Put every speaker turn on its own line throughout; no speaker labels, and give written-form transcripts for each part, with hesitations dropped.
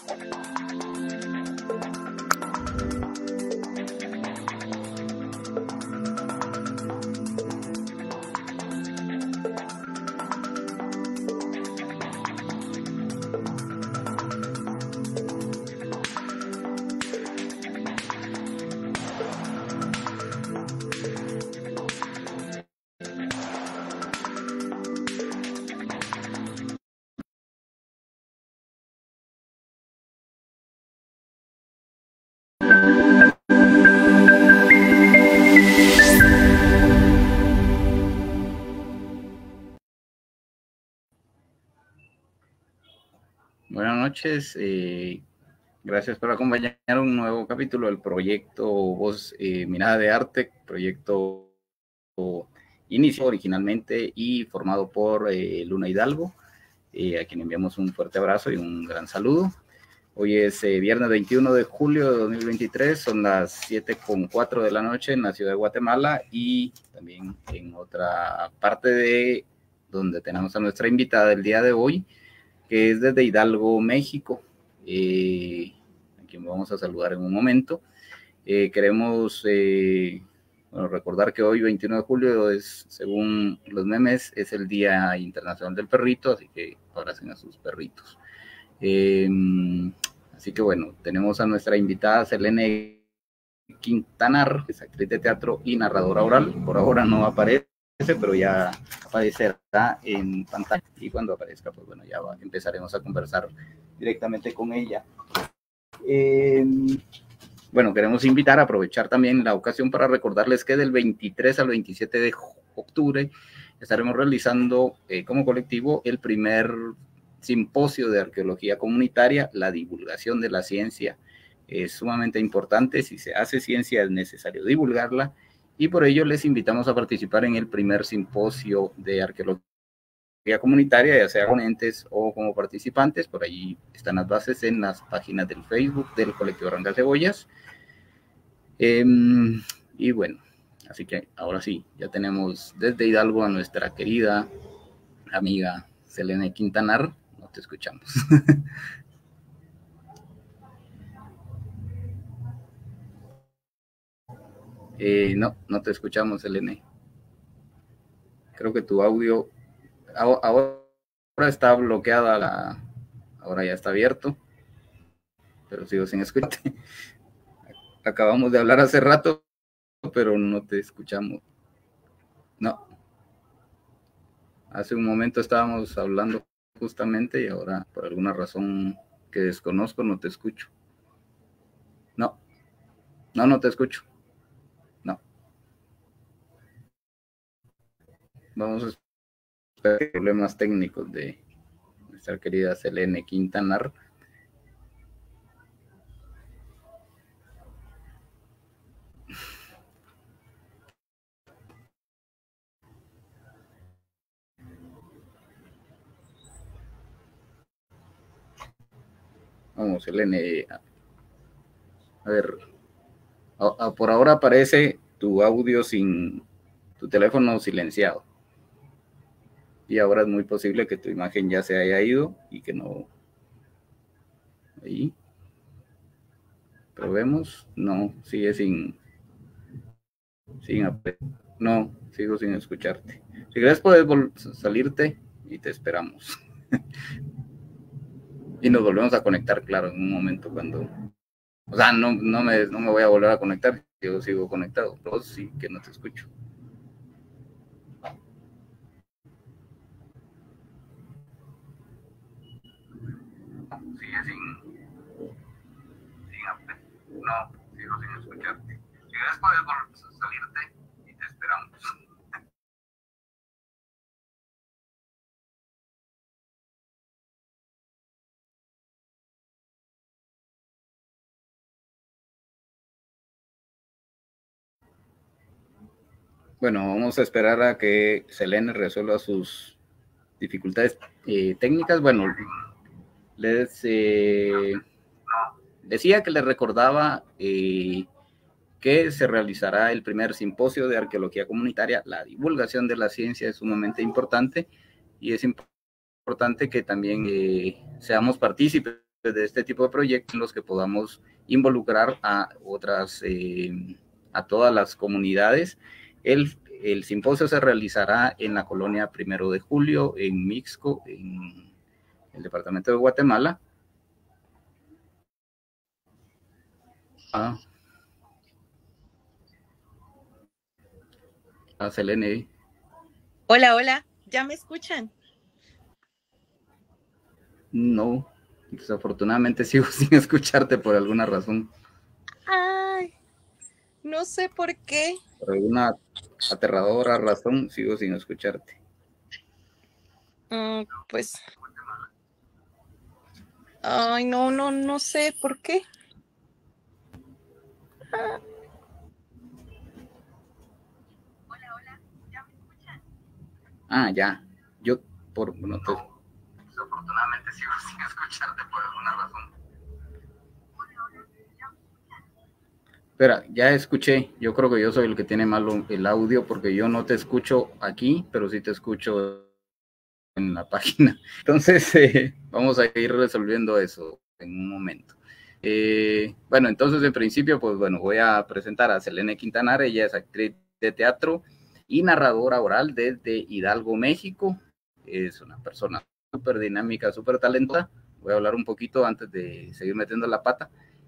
Buenas noches, gracias por acompañar un nuevo capítulo del proyecto Voz Mirada de Arte, proyecto inició originalmente y formado por Luna Hidalgo, a quien enviamos un fuerte abrazo y un gran saludo. Hoy es viernes 21 de julio de 2023, son las 7:04 de la noche en la ciudad de Guatemala y también en otra parte de donde tenemos a nuestra invitada del día de hoy, que es desde Hidalgo, México, a quien vamos a saludar en un momento. Queremos recordar que hoy, 21 de julio, es, según los memes, es el Día Internacional del Perrito, así que abracen a sus perritos. Así que bueno, tenemos a nuestra invitada Selene Quintanar, que es actriz de teatro y narradora oral. Por ahora no aparece, pero ya aparecerá en pantalla y cuando aparezca, pues bueno, ya empezaremos a conversar directamente con ella. Bueno, queremos aprovechar también la ocasión para recordarles que del 23 al 27 de octubre estaremos realizando como colectivo el primer simposio de arqueología comunitaria, la divulgación de la ciencia. Es sumamente importante, si se hace ciencia es necesario divulgarla, y por ello les invitamos a participar en el primer simposio de arqueología comunitaria, ya sea con entes o como participantes. Por allí están las bases en las páginas del Facebook del colectivo Arranca Cebollas. Y bueno, así que ahora sí, ya tenemos desde Hidalgo a nuestra querida amiga Selene Quintanar. No te escuchamos. No te escuchamos, Selene. Creo que tu audio ahora está bloqueada, ahora ya está abierto, pero sigo sin escucharte. Acabamos de hablar hace rato, pero no te escuchamos. No. Hace un momento estábamos hablando justamente y ahora por alguna razón que desconozco no te escucho. No te escucho. No. Vamos a esperar problemas técnicos de nuestra querida Selene Quintanar. Vamos, Selene. A ver, por ahora aparece tu audio sin tu teléfono silenciado. Y ahora es muy posible que tu imagen ya se haya ido y que no. Ahí. Probemos. No, sigue sin. No, sigo sin escucharte. Si quieres puedes salirte y te esperamos. Y nos volvemos a conectar, claro, en un momento cuando. O sea, no me voy a volver a conectar, yo sigo conectado, pero sí que no te escucho. Sigue sin. No, sigo sin escucharte. Si quieres puedes salirte y te esperamos. Bueno, vamos a esperar a que Selene resuelva sus dificultades técnicas. Bueno, les decía que les recordaba que se realizará el primer simposio de arqueología comunitaria. La divulgación de la ciencia es sumamente importante y es importante que también seamos partícipes de este tipo de proyectos en los que podamos involucrar a otras, a todas las comunidades. El simposio se realizará en la colonia 1 de Julio, en Mixco, en el departamento de Guatemala. Selene.
Hola, hola, ¿ya me escuchan?
No, desafortunadamente sigo sin escucharte por alguna razón.
Ay, no sé por qué.
Por alguna aterradora razón sigo sin escucharte.
Pues, ay, no sé por qué.
Ya. Yo, bueno, desafortunadamente sigo sin escucharte por alguna razón. Espera, ya escuché. Yo creo que yo soy el que tiene malo el audio porque yo no te escucho aquí, pero sí te escucho en la página. Entonces, vamos a ir resolviendo eso en un momento. Bueno, entonces en principio, pues bueno, voy a presentar a Selene Quintanar. Ella es actriz de teatro y narradora oral desde Hidalgo, México. Es una persona súper dinámica, súper talentosa. Voy a hablar un poquito antes de seguir metiendo la pata.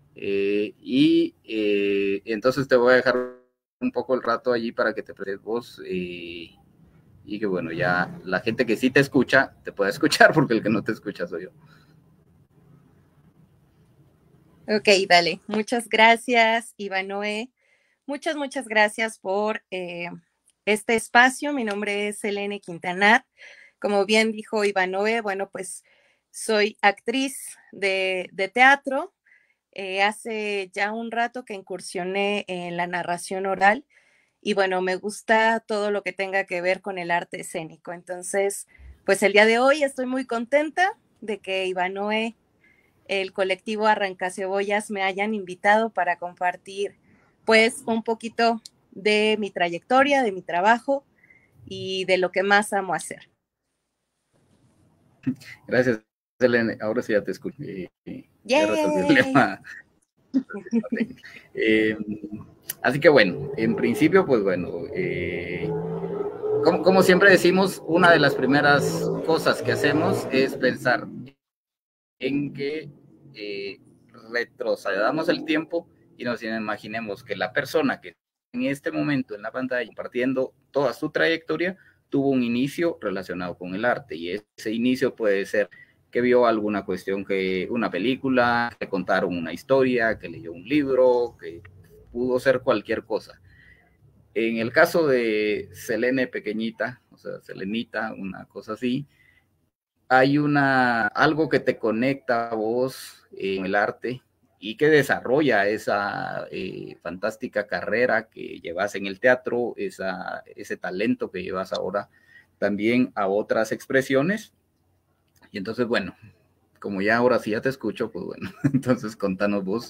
Entonces te voy a dejar un poco el rato allí para que te presentes vos y que bueno, ya la gente que sí te escucha, te puede escuchar porque el que no te escucha soy yo.
Ok, dale. Muchas gracias, Ivanoe. Muchas gracias por este espacio. Mi nombre es Selene Quintanar. Como bien dijo Ivanoe, bueno, pues soy actriz de teatro. Hace ya un rato que incursioné en la narración oral y bueno, me gusta todo lo que tenga que ver con el arte escénico. Entonces, pues el día de hoy estoy muy contenta de que Ivanoe, el colectivo Arrancacebollas, me hayan invitado para compartir pues un poquito de mi trayectoria, de mi trabajo y de lo que más amo hacer.
Gracias, Selene. Ahora sí ya te escucho. Ya resolví el
¡Yay!
problema. Así que bueno, en principio, pues bueno, como siempre decimos, una de las primeras cosas que hacemos es pensar en que retrocedamos el tiempo y nos imaginemos que la persona que en este momento en la pantalla compartiendo toda su trayectoria tuvo un inicio relacionado con el arte y ese inicio puede ser que vio alguna cuestión, que una película, que contaron una historia, que leyó un libro, que pudo ser cualquier cosa. En el caso de Selene pequeñita, o sea, Selenita, una cosa así, hay algo que te conecta a vos en el arte y que desarrolla esa fantástica carrera que llevas en el teatro, ese talento que llevas ahora también a otras expresiones. Y entonces, bueno, como ya ahora sí ya te escucho, pues bueno, entonces contanos vos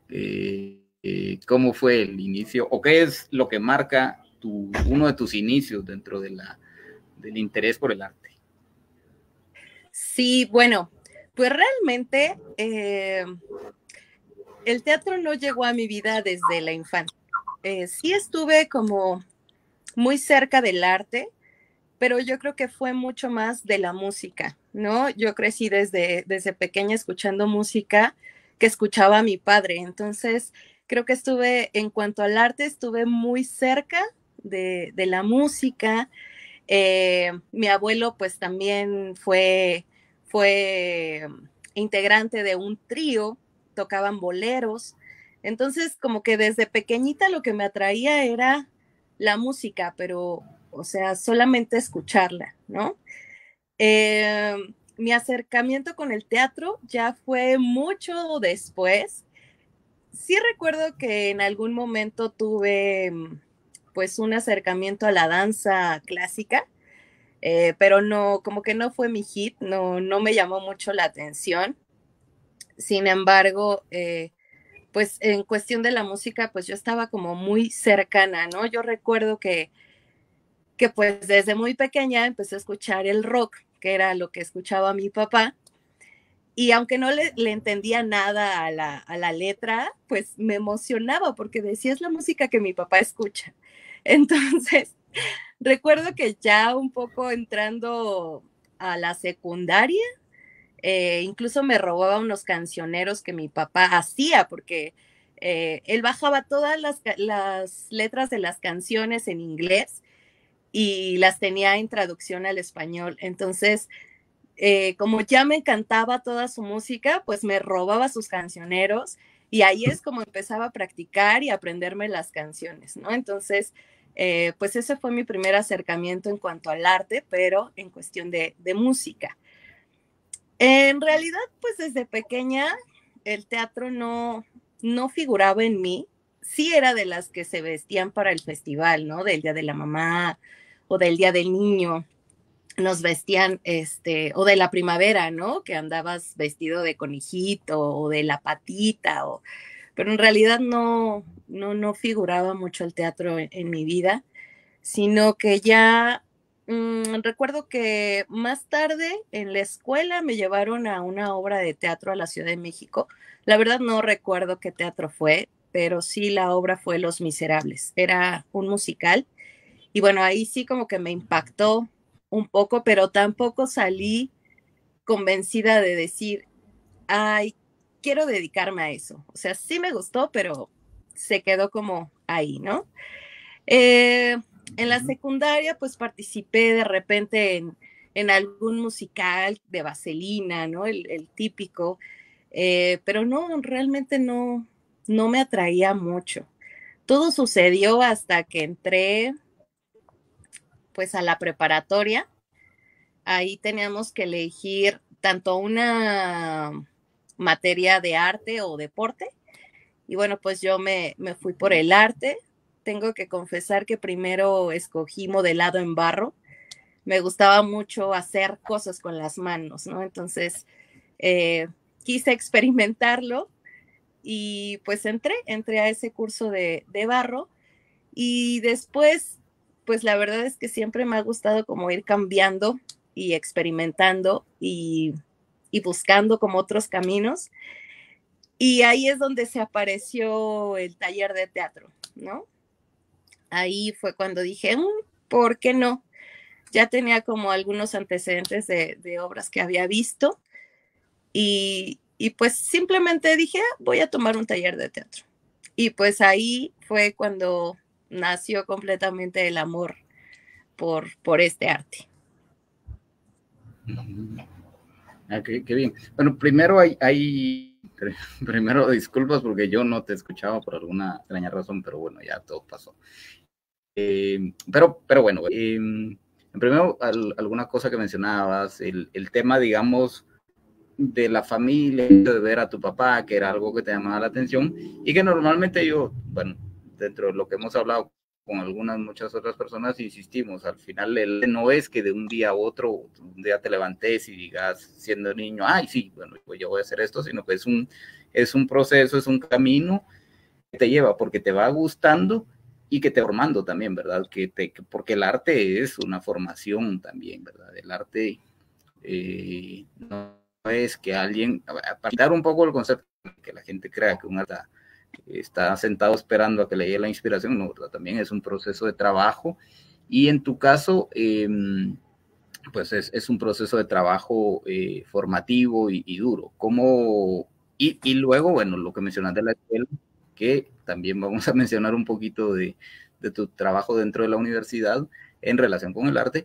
cómo fue el inicio o qué es lo que marca uno de tus inicios dentro del interés por el arte.
Sí, bueno, pues realmente el teatro no llegó a mi vida desde la infancia. Sí estuve como muy cerca del arte, pero yo creo que fue mucho más de la música, ¿no? Yo crecí desde pequeña escuchando música que escuchaba a mi padre, entonces creo que en cuanto al arte, estuve muy cerca de la música. Mi abuelo pues también fue integrante de un trío, tocaban boleros, entonces como que desde pequeñita lo que me atraía era la música, pero o sea, solamente escucharla, ¿no? Eh, Mi acercamiento con el teatro ya fue mucho después. Sí recuerdo que en algún momento tuve pues un acercamiento a la danza clásica, pero no, como que no fue mi hit, no me llamó mucho la atención. Sin embargo, pues en cuestión de la música, pues yo estaba como muy cercana, ¿no? Yo recuerdo que pues desde muy pequeña empecé a escuchar el rock, que era lo que escuchaba mi papá, Y aunque no le entendía nada a la letra, pues me emocionaba porque decía, es la música que mi papá escucha. Entonces, recuerdo que ya un poco entrando a la secundaria, incluso me robaba unos cancioneros que mi papá hacía, porque él bajaba todas las letras de las canciones en inglés y las tenía en traducción al español. Entonces, como ya me encantaba toda su música, pues me robaba sus cancioneros y ahí es como empezaba a practicar y aprenderme las canciones, ¿no? Entonces, pues ese fue mi primer acercamiento en cuanto al arte, pero en cuestión de música. En realidad, pues desde pequeña el teatro no figuraba en mí. Sí era de las que se vestían para el festival, ¿no? Del Día de la Mamá o del Día del Niño. Nos vestían, o de la primavera, ¿no? Que andabas vestido de conejito o de la patita, pero en realidad no figuraba mucho el teatro en mi vida, sino que ya recuerdo que más tarde en la escuela me llevaron a una obra de teatro a la Ciudad de México. La verdad no recuerdo qué teatro fue, pero sí la obra fue Los Miserables. Era un musical y bueno, ahí sí como que me impactó un poco, pero tampoco salí convencida de decir, ay, quiero dedicarme a eso. O sea, sí me gustó, pero se quedó como ahí, ¿no? Eh, en la secundaria, pues participé de repente en algún musical de Vaselina, ¿no? El típico, pero no, realmente no me atraía mucho. Todo sucedió hasta que entré pues a la preparatoria. Ahí teníamos que elegir tanto una materia de arte o deporte. Y bueno, pues yo me fui por el arte. Tengo que confesar que primero escogí modelado en barro. Me gustaba mucho hacer cosas con las manos, ¿no? Entonces, eh, quise experimentarlo y pues entré a ese curso de barro y después, pues la verdad es que siempre me ha gustado como ir cambiando y experimentando y buscando como otros caminos. Y ahí es donde se apareció el taller de teatro, ¿no? Ahí fue cuando dije, ¿por qué no? Ya tenía como algunos antecedentes de obras que había visto y pues simplemente dije, voy a tomar un taller de teatro. Y pues ahí fue cuando nació completamente el amor por este arte.
Ah, qué bien. Bueno, primero primero disculpas porque yo no te escuchaba por alguna extraña razón, pero bueno, ya todo pasó. Pero bueno, primero alguna cosa que mencionabas, el tema, digamos, de la familia, de ver a tu papá, que era algo que te llamaba la atención y que normalmente yo, bueno, dentro de lo que hemos hablado con muchas otras personas, insistimos, al final no es que de un día a otro, un día te levantes y digas, siendo niño, ay, sí, bueno, pues yo voy a hacer esto, sino que es un proceso, es un camino que te lleva porque te va gustando y que te formando también, ¿verdad? Porque el arte es una formación también, ¿verdad? El arte no es que alguien, para quitar un poco el concepto, que la gente crea que un artista está sentado esperando a que le llegue la inspiración, no, ¿verdad? También es un proceso de trabajo y en tu caso, pues es un proceso de trabajo formativo y duro. Y luego, bueno, lo que mencionas de la escuela, que también vamos a mencionar un poquito de tu trabajo dentro de la universidad en relación con el arte,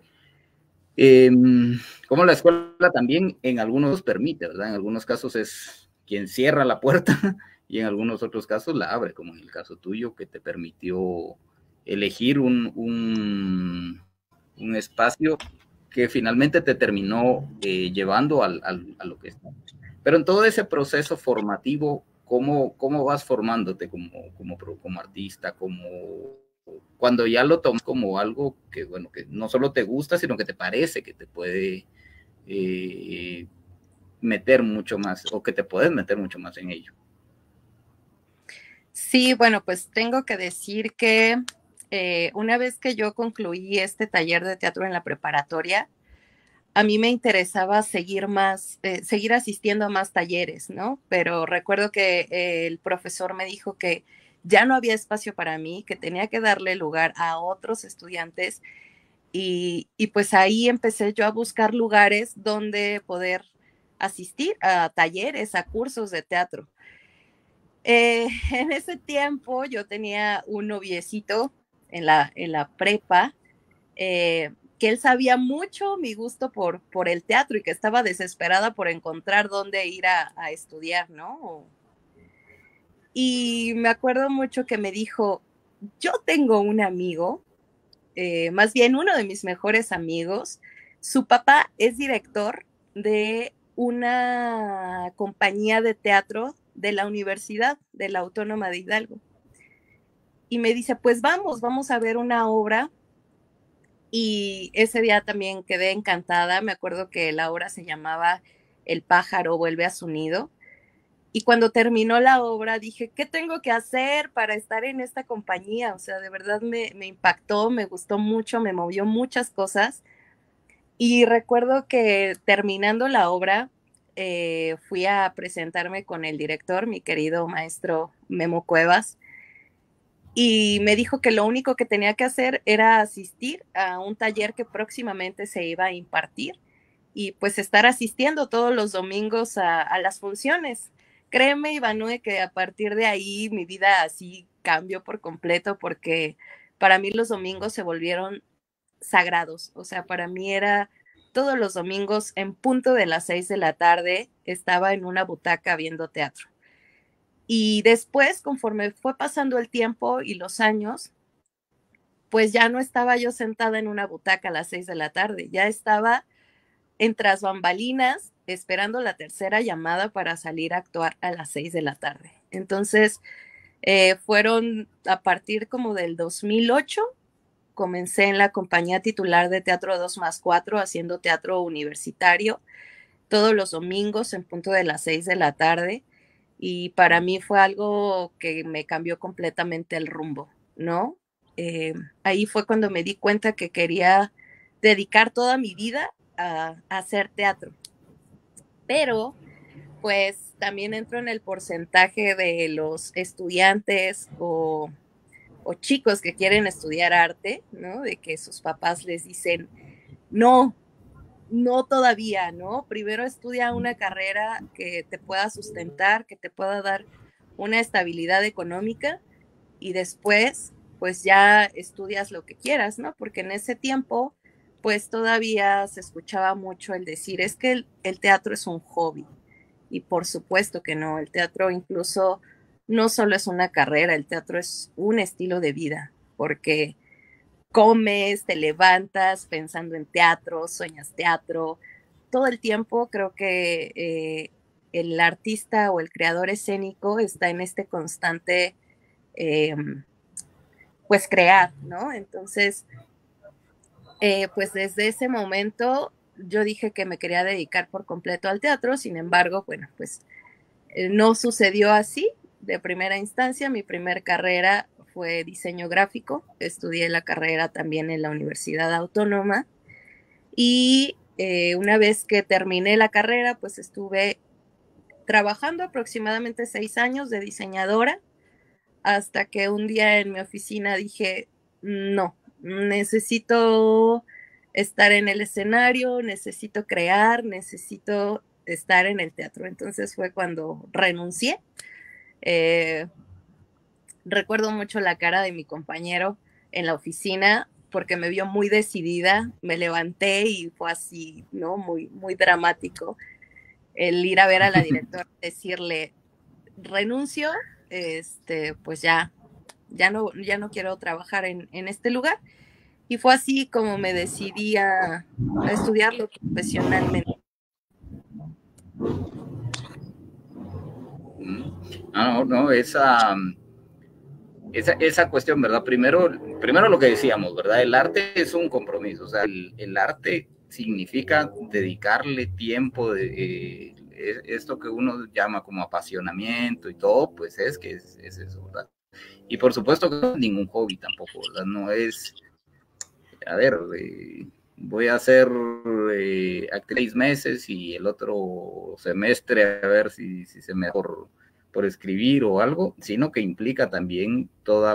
como la escuela también en algunos permite, ¿verdad? En algunos casos es quien cierra la puerta y en algunos otros casos la abre, como en el caso tuyo, que te permitió elegir un espacio que finalmente te terminó llevando a lo que está. Pero en todo ese proceso formativo, ¿cómo vas formándote como artista, cuando ya lo tomas como algo que, bueno, que no solo te gusta, sino que te parece que te puede eh, meter mucho más o que te puedes meter mucho más en ello?
Sí, bueno, pues tengo que decir que una vez que yo concluí este taller de teatro en la preparatoria, a mí me interesaba seguir asistiendo a más talleres, ¿no? Pero recuerdo que el profesor me dijo que ya no había espacio para mí, que tenía que darle lugar a otros estudiantes y pues ahí empecé yo a buscar lugares donde poder asistir a talleres, a cursos de teatro. En ese tiempo yo tenía un noviecito en la prepa, que él sabía mucho mi gusto por el teatro y que estaba desesperada por encontrar dónde ir a estudiar, ¿no? Y me acuerdo mucho que me dijo, yo tengo un amigo, más bien uno de mis mejores amigos, su papá es director de una compañía de teatro de la Universidad de la Autónoma de Hidalgo. Y me dice, pues vamos a ver una obra. Y ese día también quedé encantada. Me acuerdo que la obra se llamaba El pájaro vuelve a su nido. Y cuando terminó la obra dije, ¿qué tengo que hacer para estar en esta compañía? O sea, de verdad me impactó, me gustó mucho, me movió muchas cosas. Y recuerdo que terminando la obra, fui a presentarme con el director, mi querido maestro Memo Cuevas, y me dijo que lo único que tenía que hacer era asistir a un taller que próximamente se iba a impartir y pues estar asistiendo todos los domingos a las funciones. Créeme, Ivanue, que a partir de ahí mi vida así cambió por completo porque para mí los domingos se volvieron sagrados. O sea, para mí era todos los domingos en punto de las 6 de la tarde estaba en una butaca viendo teatro. Y después, conforme fue pasando el tiempo y los años, pues ya no estaba yo sentada en una butaca a las 6 de la tarde, ya estaba en tras bambalinas esperando la tercera llamada para salir a actuar a las 6 de la tarde. Entonces, fueron a partir como del 2008, comencé en la compañía titular de Teatro 2+4 haciendo teatro universitario todos los domingos en punto de las 6 de la tarde y para mí fue algo que me cambió completamente el rumbo, ¿no? Ahí fue cuando me di cuenta que quería dedicar toda mi vida a hacer teatro, pero pues también entro en el porcentaje de los estudiantes o chicos que quieren estudiar arte, ¿no? De que sus papás les dicen, no, no todavía, ¿no? Primero estudia una carrera que te pueda sustentar, que te pueda dar una estabilidad económica y después, pues ya estudias lo que quieras, ¿no? Porque en ese tiempo, pues todavía se escuchaba mucho el decir, es que el teatro es un hobby. Y por supuesto que no, el teatro incluso no solo es una carrera, el teatro es un estilo de vida, porque comes, te levantas pensando en teatro, sueñas teatro, todo el tiempo creo que el artista o el creador escénico está en este constante, eh, pues crear, ¿no? Entonces, pues desde ese momento yo dije que me quería dedicar por completo al teatro, sin embargo, bueno, pues no sucedió así de primera instancia. Mi primer carrera fue diseño gráfico, estudié la carrera también en la Universidad Autónoma y una vez que terminé la carrera, pues estuve trabajando aproximadamente 6 años de diseñadora hasta que un día en mi oficina dije, no, necesito estar en el escenario, necesito crear, necesito estar en el teatro. Entonces fue cuando renuncié. Eh, Recuerdo mucho la cara de mi compañero en la oficina porque me vio muy decidida, me levanté y fue así, ¿no? Muy, muy dramático el ir a ver a la directora, decirle, renuncio, pues ya no quiero trabajar en este lugar. Y fue así como me decidí a estudiarlo profesionalmente.
No, no, esa cuestión, ¿verdad? Primero lo que decíamos, ¿verdad? El arte es un compromiso, o sea, el arte significa dedicarle tiempo, esto que uno llama como apasionamiento y todo, pues es eso, ¿verdad? Y por supuesto que no es ningún hobby tampoco, ¿verdad? No es, a ver, voy a hacer actividad 6 meses y el otro semestre a ver si se me da por escribir o algo, sino que implica también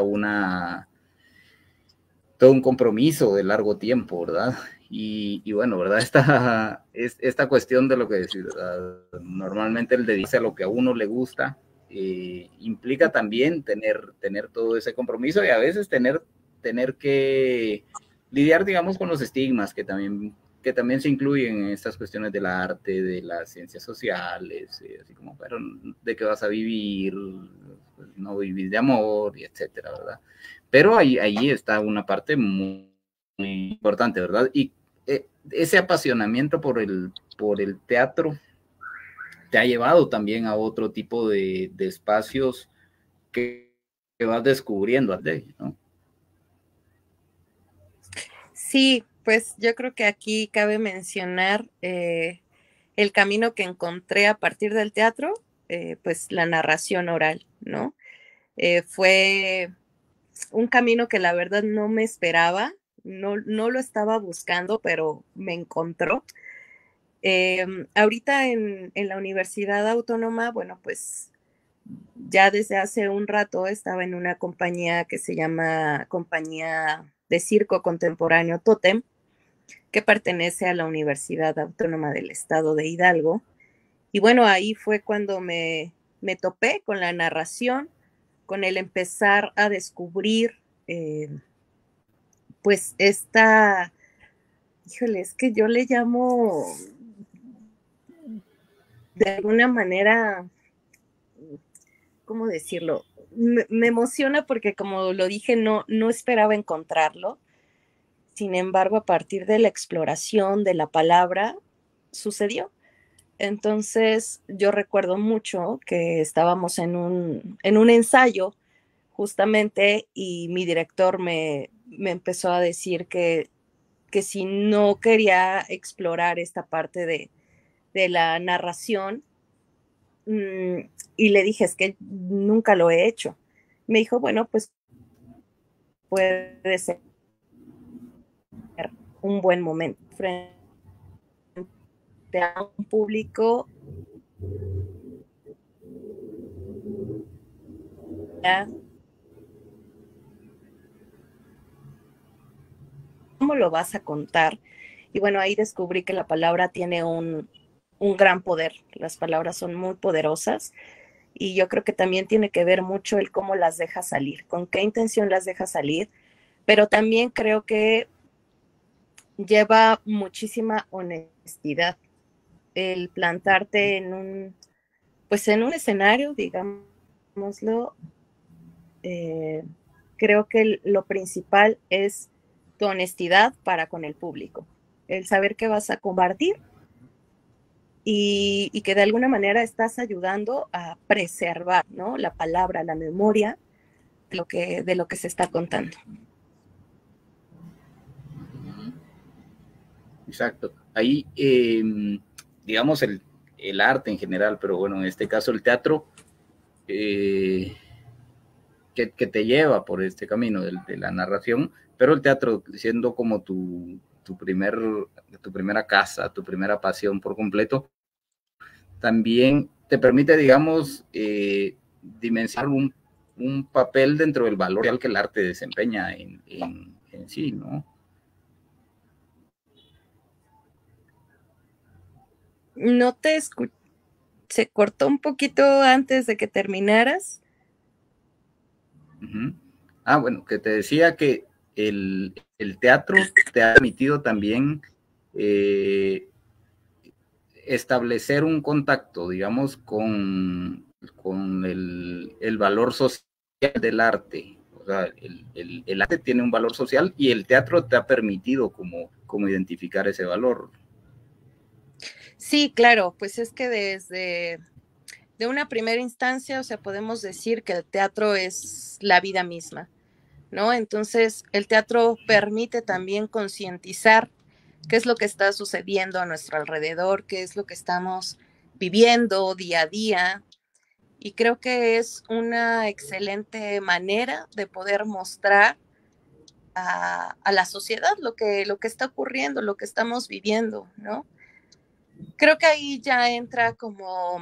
todo un compromiso de largo tiempo, ¿verdad? Y bueno, ¿verdad? Esta cuestión de lo que decir, ¿verdad? Normalmente el dedicarse a lo que a uno le gusta implica también tener todo ese compromiso y a veces tener que lidiar, digamos, con los estigmas que también se incluyen en estas cuestiones del arte, de las ciencias sociales, así como, pero ¿de qué vas a vivir? Pues no vivís de amor, y etcétera, ¿verdad? Pero ahí está una parte muy importante, ¿verdad? Y ese apasionamiento por el teatro te ha llevado también a otro tipo de espacios que vas descubriendo, ¿no?
Sí, pues yo creo que aquí cabe mencionar el camino que encontré a partir del teatro, pues la narración oral, ¿no? Fue un camino que la verdad no me esperaba, no lo estaba buscando, pero me encontró. Ahorita en la Universidad Autónoma, bueno, pues ya desde hace un rato estaba en una compañía que se llama Compañía de Circo Contemporáneo Totem, que pertenece a la Universidad Autónoma del Estado de Hidalgo. Y bueno, ahí fue cuando me topé con la narración, con el empezar a descubrir, pues híjole, es que yo le llamo de alguna manera, ¿cómo decirlo? Me emociona porque como lo dije, no esperaba encontrarlo. Sin embargo, a partir de la exploración de la palabra, sucedió. Entonces, yo recuerdo mucho que estábamos en un ensayo justamente y mi director me empezó a decir que si no quería explorar esta parte de la narración, y le dije, es que nunca lo he hecho. Me dijo, bueno, pues puede ser un buen momento frente a un público. ¿Cómo lo vas a contar? Y bueno, ahí descubrí que la palabra tiene un gran poder. Las palabras son muy poderosas y yo creo que también tiene que ver mucho el cómo las dejas salir, con qué intención las dejas salir, pero también creo que lleva muchísima honestidad el plantarte pues en un escenario, digámoslo. eh, Creo que lo principal es tu honestidad para con el público, el saber que vas a compartir y que de alguna manera estás ayudando a preservar, ¿no? La palabra, la memoria de lo que se está contando.
Exacto. Ahí, digamos, el arte en general, pero bueno, en este caso el teatro, que te lleva por este camino de la narración, pero el teatro siendo como tu primera casa, tu primera pasión por completo, también te permite, digamos, dimensionar un papel dentro del valor real que el arte desempeña en sí, ¿no?
No te escuché, se cortó un poquito antes de que terminaras.
Uh-huh. Ah, bueno, que te decía que el teatro te ha permitido también establecer un contacto, digamos, con el valor social del arte. O sea, el arte tiene un valor social y el teatro te ha permitido como identificar ese valor.
Sí, claro, pues es que desde de una primera instancia, o sea, podemos decir que el teatro es la vida misma, ¿no? Entonces, el teatro permite también concientizar qué es lo que está sucediendo a nuestro alrededor, qué es lo que estamos viviendo día a día. Y creo que es una excelente manera de poder mostrar a la sociedad, lo que está ocurriendo, lo que estamos viviendo, ¿no? Creo que ahí ya entra como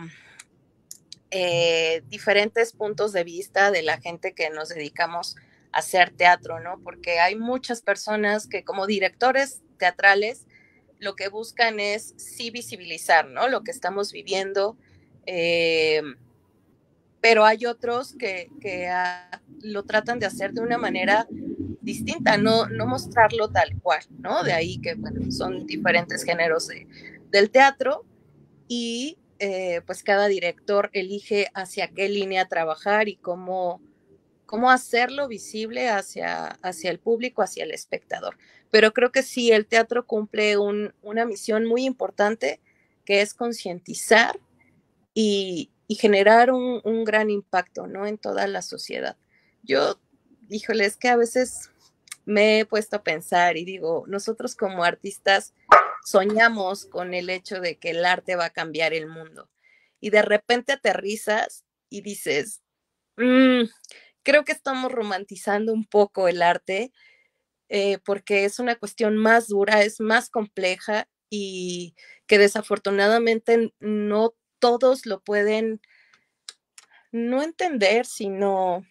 diferentes puntos de vista de la gente que nos dedicamos a hacer teatro, ¿no? Porque hay muchas personas que como directores teatrales lo que buscan es sí visibilizar, ¿no? Lo que estamos viviendo, pero hay otros que lo tratan de hacer de una manera distinta, no mostrarlo tal cual, ¿no? De ahí que, bueno, son diferentes géneros del teatro y pues cada director elige hacia qué línea trabajar y cómo hacerlo visible hacia el público, hacia el espectador. Pero creo que sí, el teatro cumple una misión muy importante, que es concientizar y generar un gran impacto, ¿no? En toda la sociedad. Yo, híjole, es que a veces me he puesto a pensar y digo, nosotros como artistas soñamos con el hecho de que el arte va a cambiar el mundo. Y de repente aterrizas y dices, creo que estamos romantizando un poco el arte, porque es una cuestión más dura, es más compleja y que desafortunadamente no todos lo pueden no entender, sino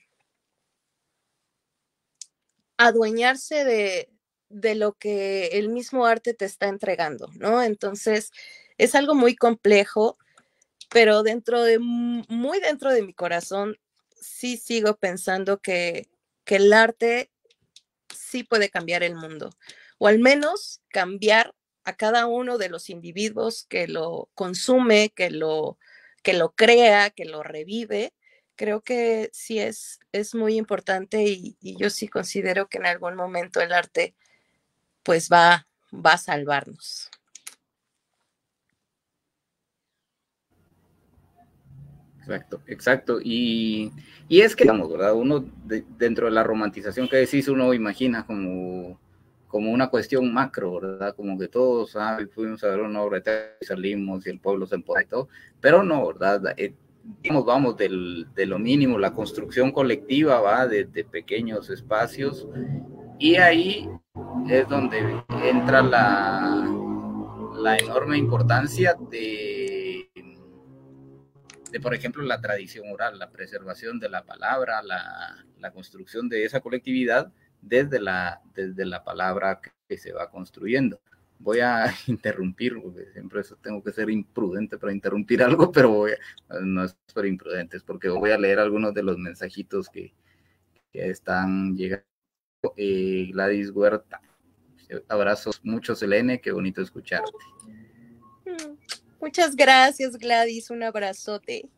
adueñarse de lo que el mismo arte te está entregando, ¿no? Entonces, es algo muy complejo, pero muy dentro de mi corazón, sí sigo pensando que el arte sí puede cambiar el mundo, o al menos cambiar a cada uno de los individuos que lo consume, que lo crea, que lo revive. Creo que sí es muy importante y yo sí considero que en algún momento el arte pues va a salvarnos.
Exacto, exacto. Y es que, digamos, ¿verdad? Uno dentro de la romantización que decís, uno imagina como una cuestión macro, ¿verdad? Como que todos fuimos a ver una obra de teatro y salimos y el pueblo se empodera y todo, pero no, ¿verdad? Digamos, vamos de lo mínimo, la construcción colectiva va de pequeños espacios y ahí es donde entra la enorme importancia por ejemplo, la tradición oral, la preservación de la palabra, la construcción de esa colectividad desde la palabra que se va construyendo. Voy a interrumpir, porque siempre eso tengo que ser imprudente para interrumpir algo, pero no es por imprudente, es porque voy a leer algunos de los mensajitos que están llegando. Gladys Huerta, abrazos mucho, Selene, qué bonito escucharte.
Muchas gracias, Gladys, un abrazote.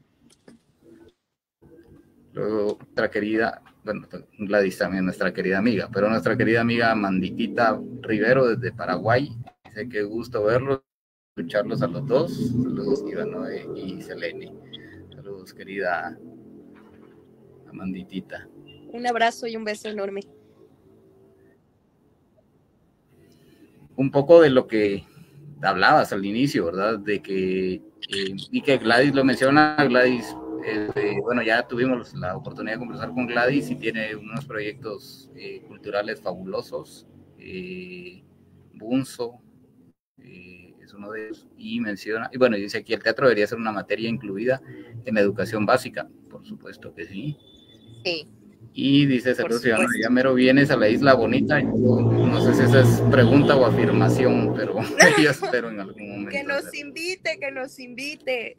Luego, nuestra querida, bueno, Gladys también nuestra querida amiga, pero nuestra querida amiga Manditita Rivero desde Paraguay, dice que gusto verlos, escucharlos a los dos. Saludos, Ivanoe y Selene. Saludos, querida Amanditita.
Un abrazo y un beso enorme.
Un poco de lo que hablabas al inicio, ¿verdad? De que, y que Gladys lo menciona, Gladys, bueno, ya tuvimos la oportunidad de conversar con Gladys y tiene unos proyectos culturales fabulosos. Bunzo es uno de ellos, y menciona, y bueno, dice aquí, el teatro debería ser una materia incluida en la educación básica, por supuesto que sí.
Sí.
Y dice Saludos, ya mero vienes a la Isla Bonita. Yo no sé si esa es pregunta o afirmación, pero yo espero en algún momento.
Que nos invite, que nos invite.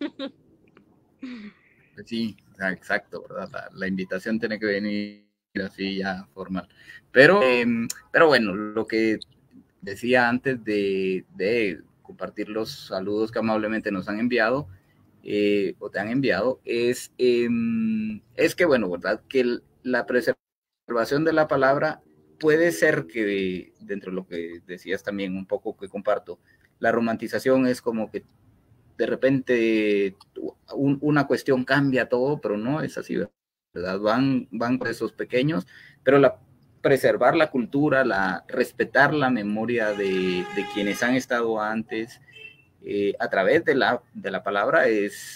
Pues sí, exacto, ¿verdad? La invitación tiene que venir así ya formal. Pero bueno, lo que decía antes de compartir los saludos que amablemente nos han enviado, o te han enviado, es que, bueno, ¿verdad? Que la preservación de la palabra puede ser que, dentro de lo que decías también, un poco que comparto, la romantización es como que de repente una cuestión cambia todo, pero no es así, ¿verdad? Van esos pequeños, pero preservar la cultura, respetar la memoria de quienes han estado antes, a través de la palabra es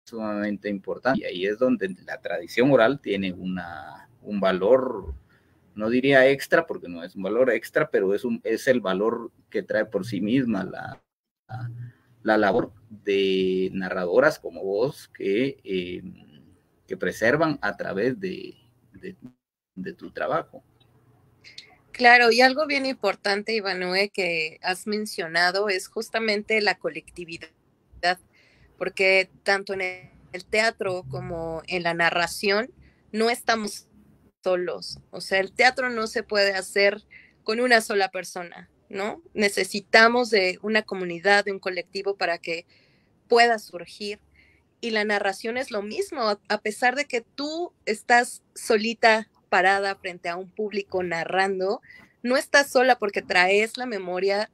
sumamente importante, y ahí es donde la tradición oral tiene un valor no diría extra porque no es un valor extra, pero es el valor que trae por sí misma la labor de narradoras como vos que preservan a través de tu trabajo.
Claro, y algo bien importante, Ivanhoe, que has mencionado es justamente la colectividad, porque tanto en el teatro como en la narración no estamos solos. O sea, el teatro no se puede hacer con una sola persona, ¿no? Necesitamos de una comunidad, de un colectivo para que pueda surgir. Y la narración es lo mismo, a pesar de que tú estás solita parada frente a un público narrando, no estás sola porque traes la memoria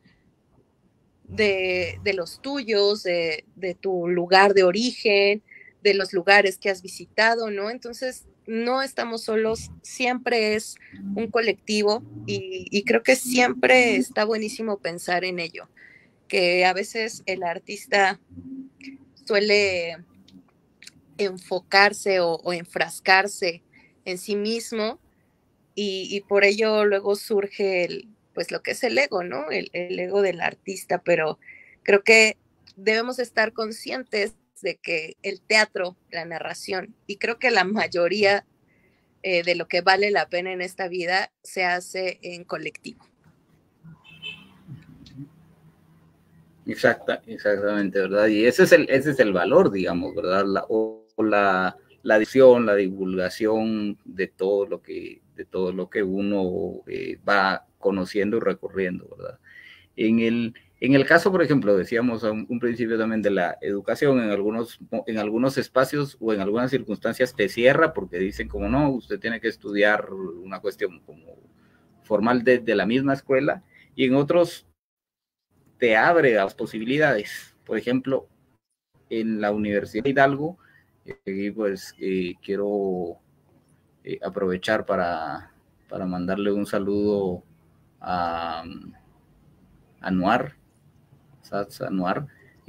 de los tuyos, de tu lugar de origen, de los lugares que has visitado, ¿no? Entonces, no estamos solos, siempre es un colectivo y creo que siempre está buenísimo pensar en ello, que a veces el artista suele enfocarse o enfrascarse en sí mismo y por ello luego surge pues lo que es el ego, ¿no? El ego del artista, pero creo que debemos estar conscientes de que el teatro, la narración, y creo que la mayoría de lo que vale la pena en esta vida se hace en colectivo.
Exactamente, ¿verdad? Y ese es el valor, digamos, ¿verdad? La difusión, la divulgación de todo lo que uno va conociendo y recorriendo, ¿verdad? En el caso, por ejemplo, decíamos a un principio también de la educación, en algunos espacios o en algunas circunstancias te cierra porque dicen como no, usted tiene que estudiar una cuestión como formal de la misma escuela, y en otros te abre las posibilidades. Por ejemplo, en la Universidad de Hidalgo, pues quiero aprovechar para mandarle un saludo a Anuar, Sats Anuar.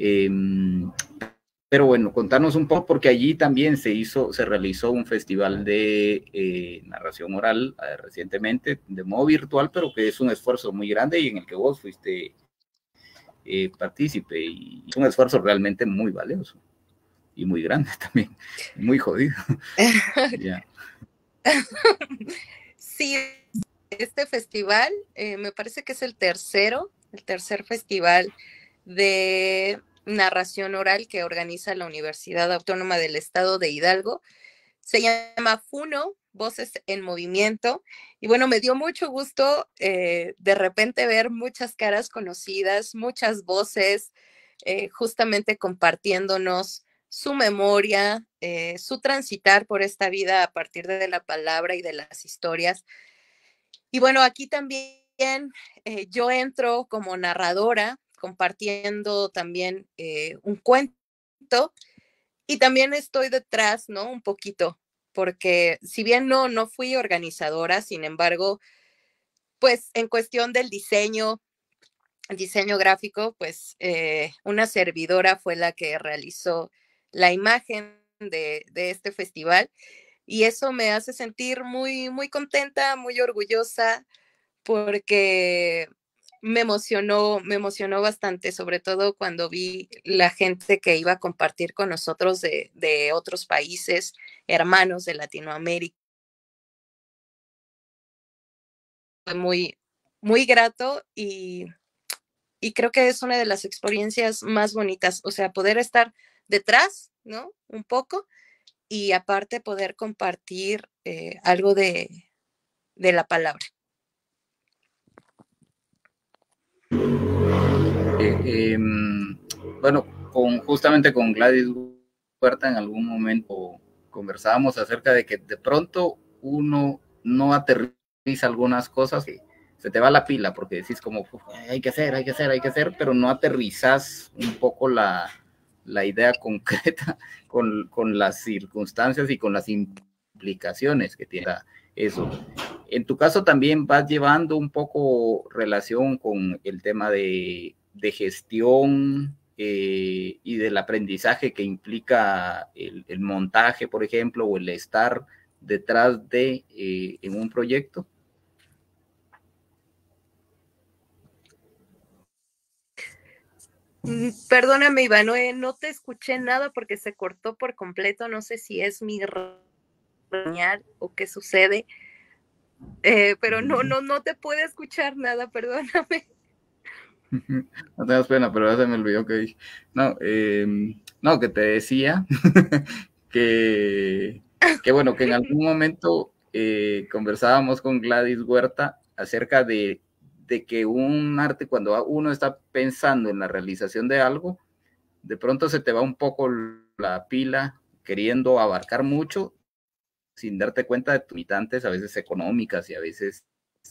Pero bueno, contarnos un poco, porque allí también se realizó un festival de narración oral recientemente, de modo virtual, pero que es un esfuerzo muy grande y en el que vos fuiste partícipe, y es un esfuerzo realmente muy valioso y muy grande también, muy jodido.
Yeah. Sí, este festival me parece que es el tercer festival de narración oral que organiza la Universidad Autónoma del Estado de Hidalgo. Se llama FUNO, Voces en Movimiento. Y bueno, me dio mucho gusto de repente ver muchas caras conocidas, muchas voces, justamente compartiéndonos su memoria, su transitar por esta vida a partir de la palabra y de las historias. Y bueno, aquí también yo entro como narradora, compartiendo también un cuento, y también estoy detrás, ¿no? Un poquito, porque si bien no fui organizadora, sin embargo, pues en cuestión del diseño gráfico, pues una servidora fue la que realizó la imagen de este festival, y eso me hace sentir muy, muy contenta, muy orgullosa, porque me emocionó bastante, sobre todo cuando vi la gente que iba a compartir con nosotros de otros países, hermanos de Latinoamérica. Fue muy, muy grato y creo que es una de las experiencias más bonitas, o sea, poder estar detrás, ¿no? Un poco, y aparte poder compartir algo de la palabra.
Bueno, justamente con Gladys Huerta en algún momento conversábamos acerca de que de pronto uno no aterriza algunas cosas, que se te va la pila porque decís como hay que hacer, pero no aterrizas un poco la idea concreta con las circunstancias y con las implicaciones que tiene eso. En tu caso también vas llevando un poco relación con el tema de gestión y del aprendizaje que implica el montaje, por ejemplo, o el estar detrás de en un proyecto.
Perdóname, Iván, no te escuché nada porque se cortó por completo. No sé si es mi señal o qué sucede, pero no te puedo escuchar nada, perdóname.
No tengas pena, pero ya se me olvidó que dije. No, no, que te decía que bueno, que en algún momento conversábamos con Gladys Huerta acerca de que un arte, cuando uno está pensando en la realización de algo, de pronto se te va un poco la pila queriendo abarcar mucho sin darte cuenta de tus limitantes, a veces económicas y a veces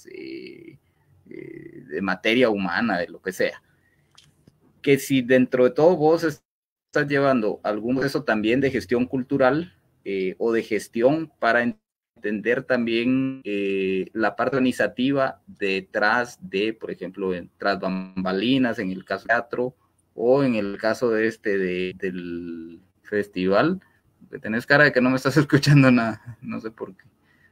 de materia humana, de lo que sea. Que si dentro de todo vos estás llevando algún proceso también de gestión cultural o de gestión para entender también la parte organizativa detrás de, por ejemplo, tras bambalinas, en el caso de teatro, o en el caso del festival, que tenés cara de que no me estás escuchando nada, no sé por qué.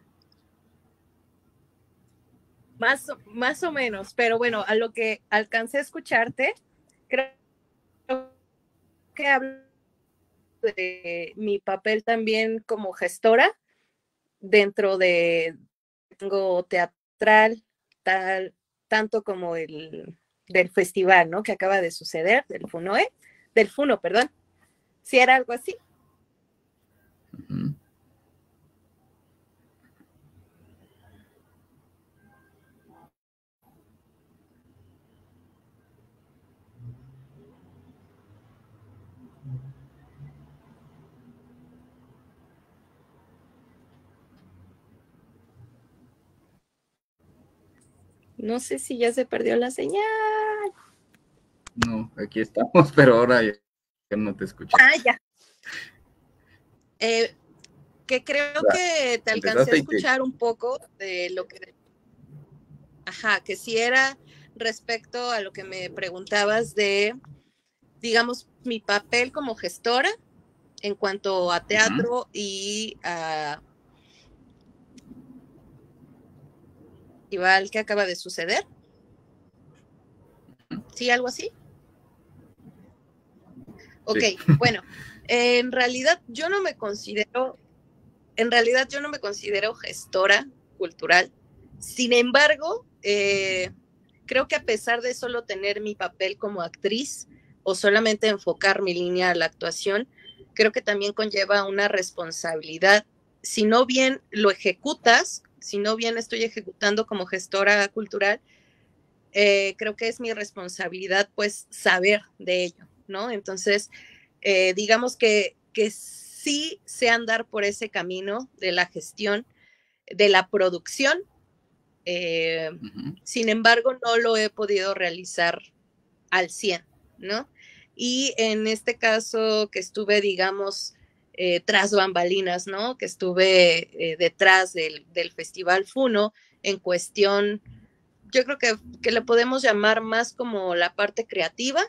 Más o menos, pero bueno, a lo que alcancé a escucharte, creo que hablo de mi papel también como gestora dentro de tengo teatral, tanto como el del festival, ¿no? Que acaba de suceder, del FUNO, perdón. Si era algo así.
Uh-huh.
No sé si ya se perdió la señal.
No, aquí estamos, pero ahora ya no te escucho.
Ah, ya. Que creo que te alcancé a escuchar un poco de lo que... Ajá, que si era respecto a lo que me preguntabas de, digamos, mi papel como gestora en cuanto a teatro y a festival que acaba de suceder. ¿Sí, algo así? Ok, sí. Bueno, en realidad yo no me considero gestora cultural. Sin embargo, creo que a pesar de solo tener mi papel como actriz o solamente enfocar mi línea a la actuación, creo que también conlleva una responsabilidad. Si no bien lo ejecutas, si no bien estoy ejecutando como gestora cultural, creo que es mi responsabilidad pues saber de ello, ¿no? Entonces, digamos que sí sé andar por ese camino de la gestión, de la producción, sin embargo, no lo he podido realizar al 100, ¿no? Y en este caso que estuve, digamos, tras bambalinas, ¿no? Que estuve detrás del Festival FUNO en cuestión, yo creo que le podemos llamar más como la parte creativa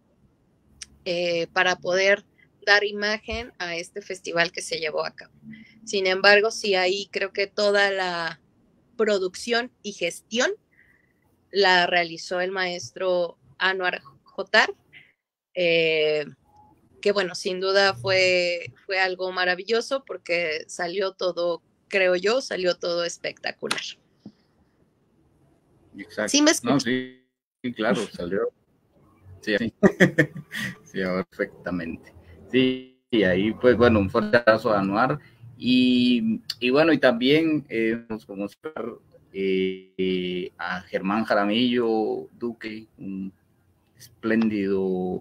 para poder dar imagen a este festival que se llevó a cabo. Sin embargo, sí, ahí creo que toda la producción y gestión la realizó el maestro Anuar Jotar, que bueno, sin duda fue algo maravilloso porque salió todo, creo yo, salió todo espectacular.
Exacto.
¿Sí me escuchas?
No, sí, claro, salió. Sí, sí. Sí, perfectamente. Sí, y ahí pues bueno, un fuerte abrazo a Anuar y bueno, y también como a Germán Jaramillo Duque, un espléndido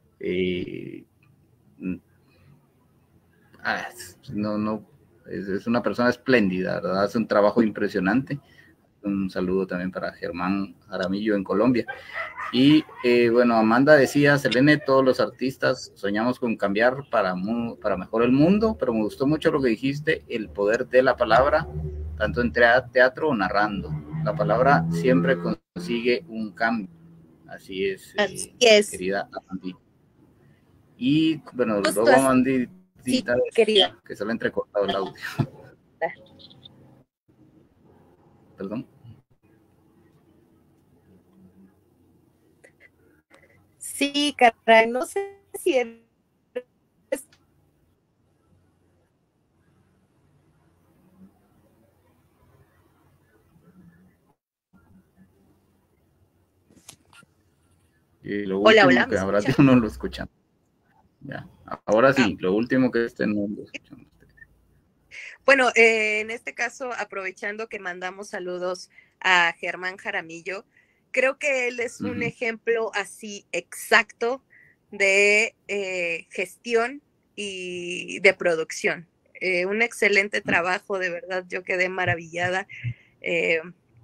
es una persona espléndida, ¿verdad? Hace un trabajo impresionante. Un saludo también para Germán Jaramillo en Colombia. Y bueno, Amanda decía, Selene, todos los artistas soñamos con cambiar para mejor el mundo, pero me gustó mucho lo que dijiste, el poder de la palabra, tanto en teatro o narrando. La palabra siempre consigue un cambio. Así es, querida Amanda. Y bueno,
justo
luego Amanda
sí, querida,
que se le ha entrecortado el audio.
Sí, Sí, caray, no sé si eres...
Lo
Hola, hola,
último
¿me
que habrá
escuchan?
no lo escuchan. Ya. Ahora
Ah,
sí, lo último que estén no lo escuchan.
bueno, en este caso, aprovechando que mandamos saludos a Germán Jaramillo, creo que él es un ejemplo así exacto de gestión y de producción. Un excelente trabajo, de verdad, yo quedé maravillada. Eh,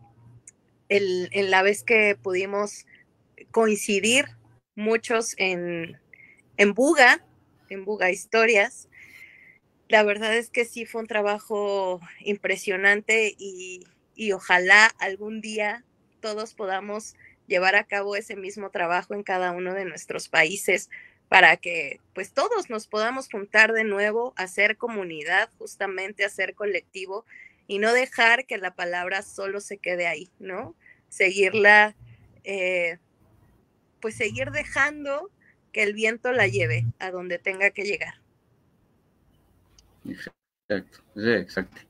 en la vez que pudimos coincidir muchos en Buga, en Buga Historias, la verdad es que sí fue un trabajo impresionante y ojalá algún día todos podamos llevar a cabo ese mismo trabajo en cada uno de nuestros países para que pues todos nos podamos juntar de nuevo, hacer comunidad, justamente hacer colectivo y no dejar que la palabra solo se quede ahí, ¿no? Seguirla, eh, pues seguir dejando que el viento la lleve a donde tenga que llegar.
Exacto, sí, exacto.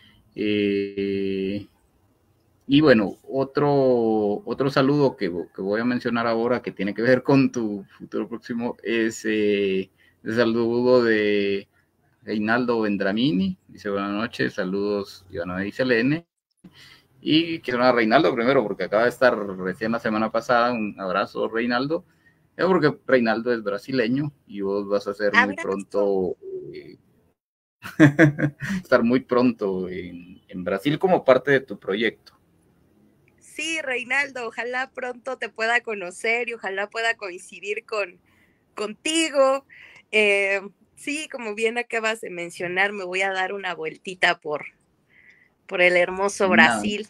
Y bueno, otro saludo que voy a mencionar ahora que tiene que ver con tu futuro próximo es el saludo de Reinaldo Vendramini. Dice buenas noches, saludos Ivana y Selene. Y quiero a Reinaldo primero porque acaba de estar recién la semana pasada. Un abrazo, Reinaldo. Es porque Reinaldo es brasileño y vos vas a ser muy
Abrazo.
pronto estar muy pronto en Brasil como parte de tu proyecto.
Sí, Reinaldo, ojalá pronto te pueda conocer y ojalá pueda coincidir contigo. Sí, como bien acabas de mencionar, me voy a dar una vueltita por el hermoso
Nada.
Brasil.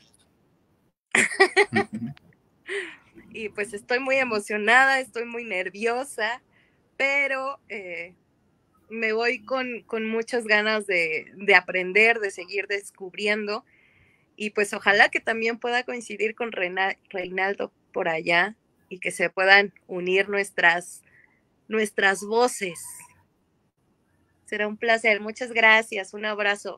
Y pues estoy muy emocionada, estoy muy nerviosa, pero me voy con muchas ganas de aprender, de seguir descubriendo. Y pues ojalá que también pueda coincidir con Reinaldo por allá y que se puedan unir nuestras voces. Será un placer. Muchas gracias. Un abrazo.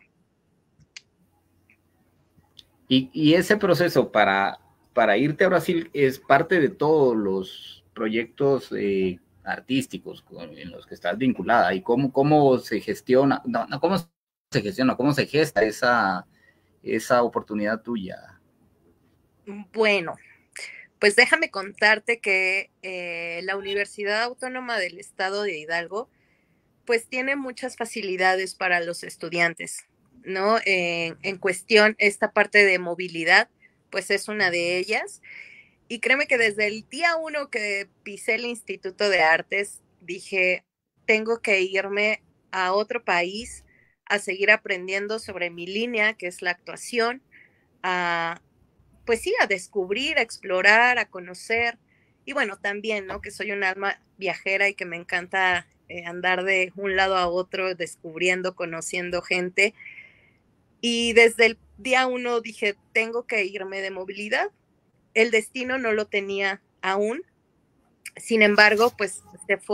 Y ese proceso para irte a Brasil es parte de todos los proyectos artísticos en los que estás vinculada y cómo se gestiona, no cómo se gestiona, cómo se gesta esa oportunidad tuya.
Bueno, pues déjame contarte que la Universidad Autónoma del Estado de Hidalgo pues tiene muchas facilidades para los estudiantes, ¿no? En cuestión, esta parte de movilidad, pues es una de ellas. Y créeme que desde el día uno que pisé el Instituto de Artes, dije, tengo que irme a otro país a seguir aprendiendo sobre mi línea, que es la actuación, a, pues sí, a descubrir, a explorar, a conocer. Y bueno, también, ¿no? Que soy un alma viajera y que me encanta andar de un lado a otro, descubriendo, conociendo gente. Y desde el día uno dije, tengo que irme de movilidad. El destino no lo tenía aún, sin embargo, pues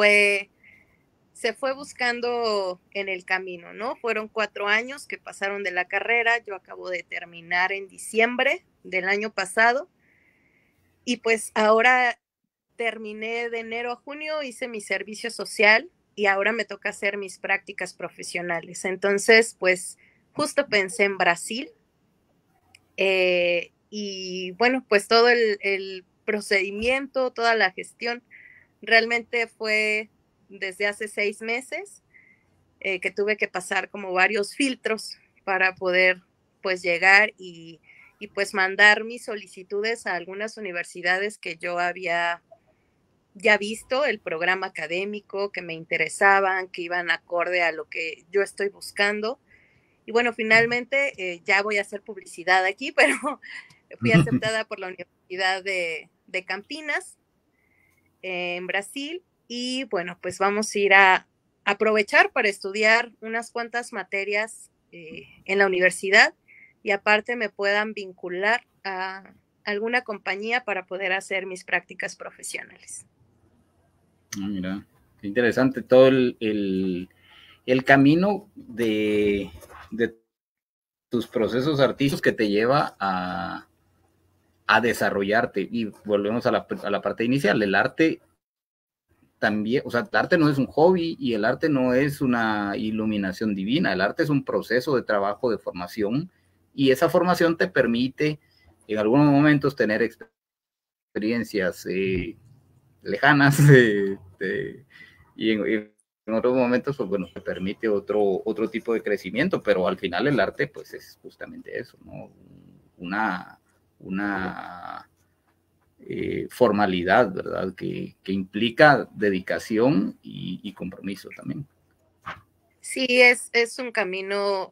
se fue buscando en el camino, ¿no? Fueron 4 años que pasaron de la carrera, yo acabo de terminar en diciembre del año pasado y pues ahora terminé de enero a junio, hice mi servicio social y ahora me toca hacer mis prácticas profesionales. Entonces, pues justo pensé en Brasil y bueno, pues todo el procedimiento, toda la gestión realmente fue desde hace 6 meses que tuve que pasar como varios filtros para poder pues llegar y pues mandar mis solicitudes a algunas universidades que yo había ya visto el programa académico, que me interesaban, que iban acorde a lo que yo estoy buscando. Y bueno, finalmente ya voy a hacer publicidad aquí, pero fui aceptada por la Universidad de Campinas en Brasil y bueno, pues vamos a ir a aprovechar para estudiar unas cuantas materias en la universidad y aparte me puedan vincular a alguna compañía para poder hacer mis prácticas profesionales.
Mira, qué interesante todo el camino de tus procesos artísticos que te lleva a desarrollarte. Y volvemos a la parte inicial. El arte también, o sea, el arte no es un hobby y el arte no es una iluminación divina. El arte es un proceso de trabajo, de formación, y esa formación te permite en algunos momentos tener experiencias lejanas y en otros momentos, pues bueno, te permite otro tipo de crecimiento, pero al final el arte, pues es justamente eso, ¿no? Una formalidad, ¿verdad? Que implica dedicación y compromiso también.
Sí, es un camino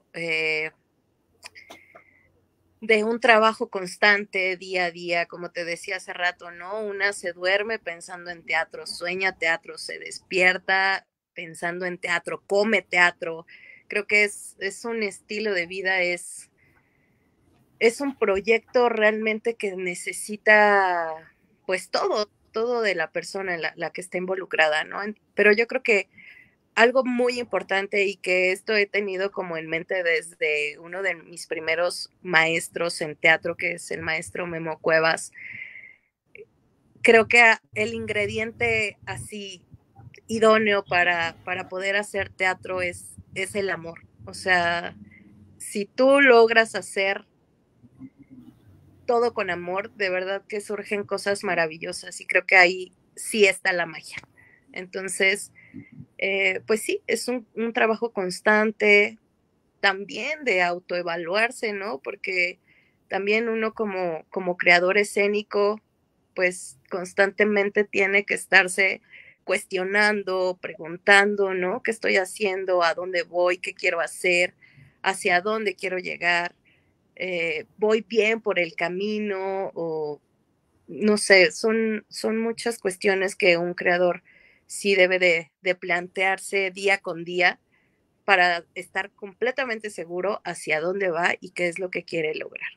de un trabajo constante día a día, como te decía hace rato, ¿no? Una se duerme pensando en teatro, sueña teatro, se despierta pensando en teatro, come teatro. Creo que es un estilo de vida, es un proyecto realmente que necesita pues todo de la persona la que está involucrada, ¿no? Pero yo creo que algo muy importante y que esto he tenido como en mente desde uno de mis primeros maestros en teatro, que es el maestro Memo Cuevas, creo que el ingrediente así idóneo para poder hacer teatro es el amor. O sea, si tú logras hacer todo con amor, de verdad que surgen cosas maravillosas y creo que ahí sí está la magia. Entonces, pues sí, es un trabajo constante, también de autoevaluarse, ¿no? Porque también uno como creador escénico, pues constantemente tiene que estarse cuestionando, preguntando, ¿no? ¿Qué estoy haciendo? ¿A dónde voy? ¿Qué quiero hacer? ¿Hacia dónde quiero llegar? ¿Voy bien por el camino? O no sé, son muchas cuestiones que un creador sí debe de plantearse día con día para estar completamente seguro hacia dónde va y qué es lo que quiere lograr.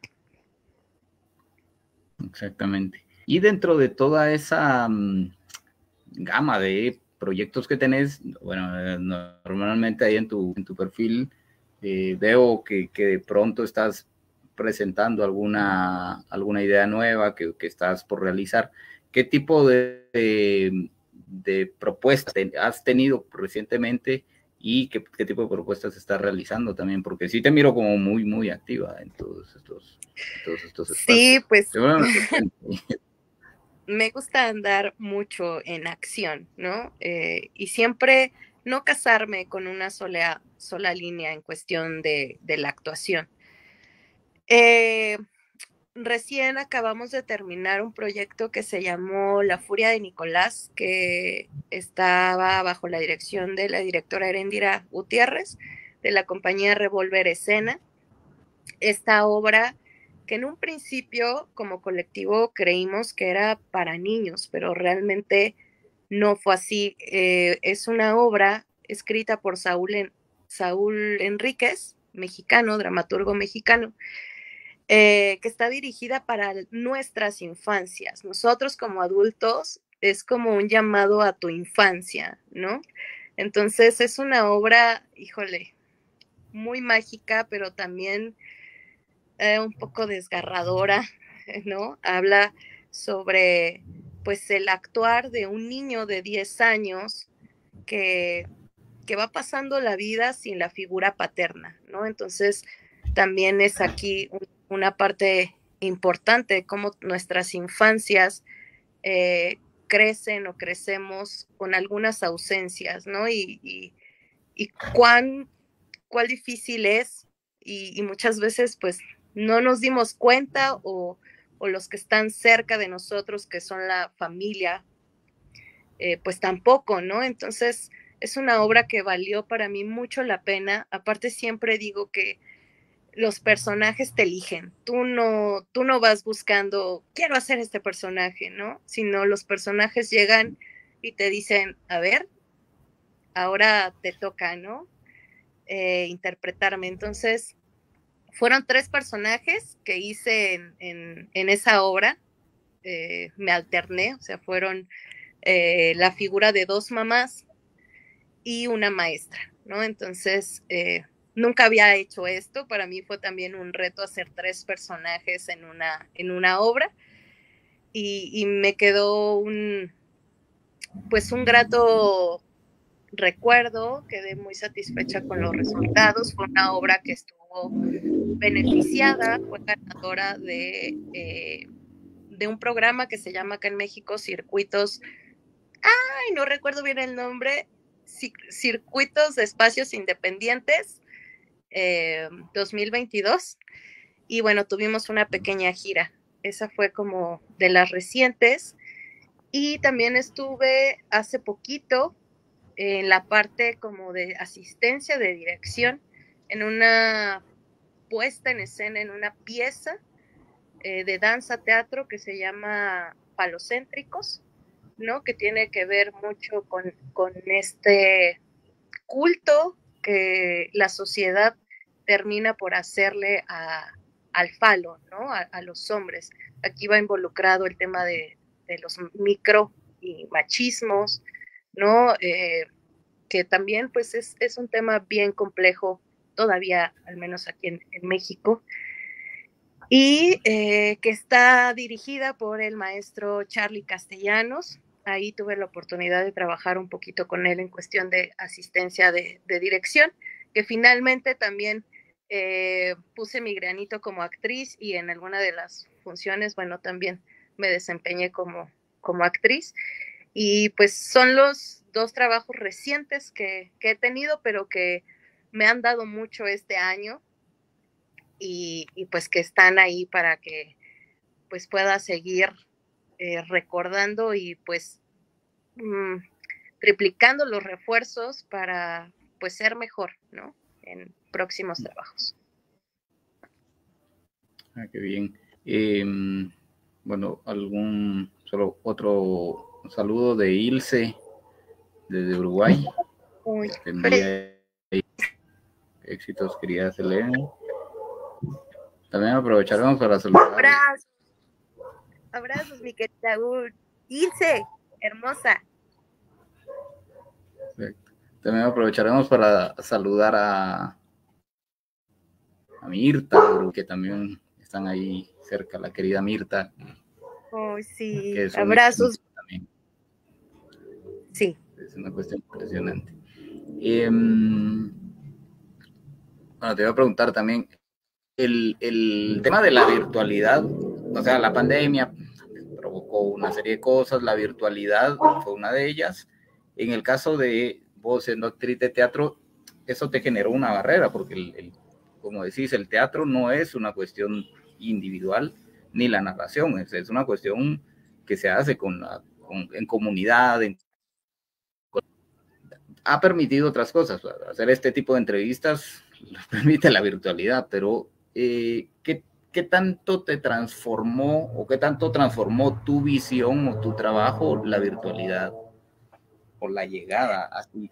Exactamente. Y dentro de toda esa gama de proyectos que tenés, bueno, normalmente ahí en tu perfil veo que de pronto estás presentando alguna idea nueva que estás por realizar. ¿Qué tipo de propuestas has tenido recientemente y qué tipo de propuestas estás realizando también? Porque sí te miro como muy activa en todos estos
Sí,
espacios.
pues
Bueno,
me gusta andar mucho en acción, ¿no? Y siempre no casarme con una sola línea en cuestión de la actuación. Eh, Recién acabamos de terminar un proyecto que se llamó La Furia de Nicolás, que estaba bajo la dirección de la directora Erendira Gutiérrez, de la compañía Revolver Escena. Esta obra que en un principio como colectivo creímos que era para niños, pero realmente no fue así. Es una obra escrita por Saúl Enríquez, mexicano, dramaturgo mexicano, que está dirigida para nuestras infancias. Nosotros como adultos es como un llamado a tu infancia, ¿no? Entonces es una obra, híjole, muy mágica, pero también un poco desgarradora, ¿no? Habla sobre, pues, el actuar de un niño de 10 años que, que va pasando la vida sin la figura paterna, ¿no? Entonces, también es aquí una parte importante de cómo nuestras infancias crecen o crecemos con algunas ausencias, ¿no? Y cuál difícil es y muchas veces pues no nos dimos cuenta o los que están cerca de nosotros, que son la familia, pues tampoco, ¿no? Entonces es una obra que valió para mí mucho la pena. Aparte siempre digo que los personajes te eligen, tú no vas buscando, quiero hacer este personaje, ¿no? Sino los personajes llegan y te dicen, a ver, ahora te toca, ¿no? Interpretarme. Entonces, fueron 3 personajes que hice en esa obra, me alterné, o sea, fueron la figura de dos mamás y una maestra, ¿no? Entonces, nunca había hecho esto. Para mí fue también un reto hacer 3 personajes en una obra, y me quedó pues un grato recuerdo. Quedé muy satisfecha con los resultados. Fue una obra que estuvo beneficiada, fue ganadora de un programa que se llama acá en México Circuitos, no recuerdo bien el nombre, Circuitos de Espacios Independientes 2022. Y bueno, tuvimos una pequeña gira. Esa fue como de las recientes. Y también estuve hace poquito en la parte como de asistencia de dirección en una puesta en escena, en una pieza de danza teatro que se llama Falocéntricos, ¿no? Que tiene que ver mucho con este culto que la sociedad termina por hacerle al falo, ¿no? A los hombres. Aquí va involucrado el tema de los micro y machismos, ¿no? Que también pues es un tema bien complejo todavía, al menos aquí en México, y que está dirigida por el maestro Charly Castellanos. Ahí tuve la oportunidad de trabajar un poquito con él en cuestión de asistencia de dirección, que finalmente también puse mi granito como actriz, y en alguna de las funciones, bueno, también me desempeñé como actriz. Y pues son los 2 trabajos recientes que he tenido, pero que me han dado mucho este año, y pues que están ahí para que pues pueda seguir recordando y pues triplicando los refuerzos para pues ser mejor, ¿no? En próximos trabajos.
Qué bien. Bueno, solo otro saludo de Ilse desde Uruguay. Éxitos, querida Selene. También aprovecharemos para saludar.
Abrazos, mi querida Ilse, hermosa.
Perfecto. También aprovecharemos para saludar a Mirta, que también están ahí cerca, la querida Mirta.
Oh, sí, abrazos. También. Sí.
Es una cuestión impresionante. Bueno, te voy a preguntar también, el tema de la virtualidad, o sea, la pandemia provocó una serie de cosas, la virtualidad fue una de ellas. En el caso de vos siendo actriz de teatro, eso te generó una barrera, porque como decís, el teatro no es una cuestión individual, ni la narración, es una cuestión que se hace en comunidad. Ha permitido otras cosas, hacer este tipo de entrevistas lo permite la virtualidad, pero ¿qué tanto te transformó o qué tanto transformó tu visión o tu trabajo la virtualidad o la llegada así?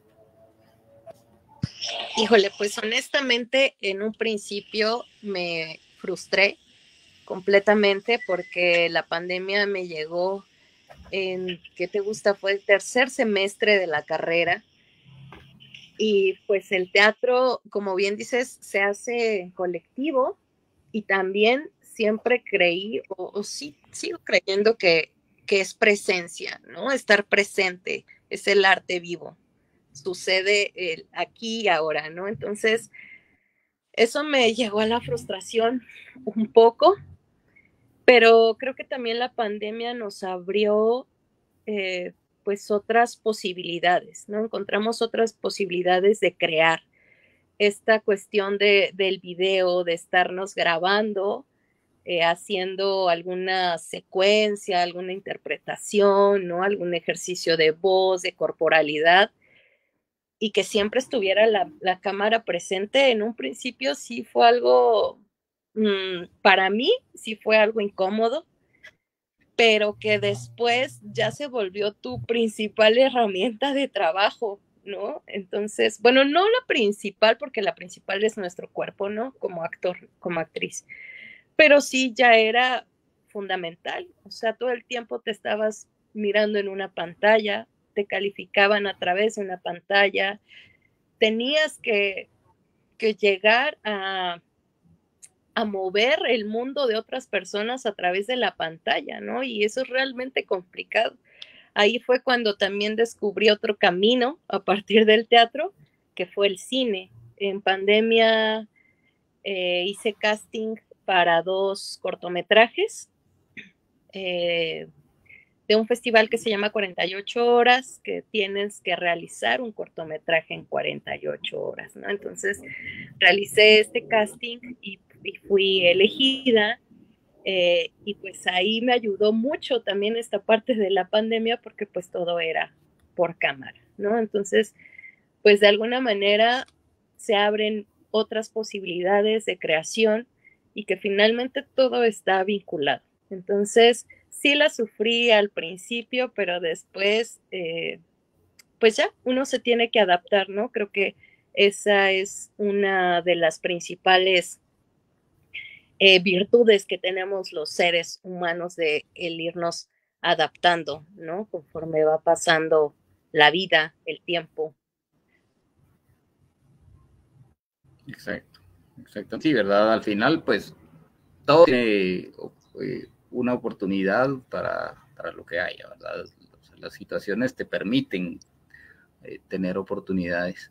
Híjole, pues honestamente en un principio me frustré completamente porque la pandemia me llegó ¿qué te gusta? Fue el 3er semestre de la carrera, y pues el teatro, como bien dices, se hace colectivo, y también siempre creí, o sí, sigo creyendo que es presencia, ¿no? Estar presente, es el arte vivo, sucede aquí y ahora, ¿no? Entonces, eso me llegó a la frustración un poco, pero creo que también la pandemia nos abrió pues otras posibilidades, ¿no? Encontramos otras posibilidades de crear esta cuestión del video, de estarnos grabando, haciendo alguna secuencia, alguna interpretación, ¿no? Algún ejercicio de voz, de corporalidad, y que siempre estuviera la cámara presente. En un principio sí fue algo, para mí sí fue algo incómodo, pero que después ya se volvió tu principal herramienta de trabajo, ¿no? Entonces, bueno, no la principal, porque la principal es nuestro cuerpo, ¿no? Como actor, como actriz, pero sí ya era fundamental. O sea, todo el tiempo te estabas mirando en una pantalla, te calificaban a través de una pantalla, tenías que llegar a mover el mundo de otras personas a través de la pantalla, ¿no? Y eso es realmente complicado. Ahí fue cuando también descubrí otro camino a partir del teatro, que fue el cine. En pandemia hice casting para 2 cortometrajes de un festival que se llama 48 horas, que tienes que realizar un cortometraje en 48 horas, ¿no? Entonces realicé este casting y fui elegida. Y pues ahí me ayudó mucho también esta parte de la pandemia porque pues todo era por cámara, ¿no? Entonces, pues de alguna manera se abren otras posibilidades de creación y que finalmente todo está vinculado. Entonces, sí la sufrí al principio, pero después, pues ya, uno se tiene que adaptar, ¿no? Creo que esa es una de las principales virtudes que tenemos los seres humanos de el irnos adaptando, ¿no? Conforme va pasando la vida, el tiempo.
Exacto, exacto. Sí, ¿verdad? Al final, pues, todo tiene una oportunidad para lo que haya, ¿verdad? O sea, las situaciones te permiten tener oportunidades.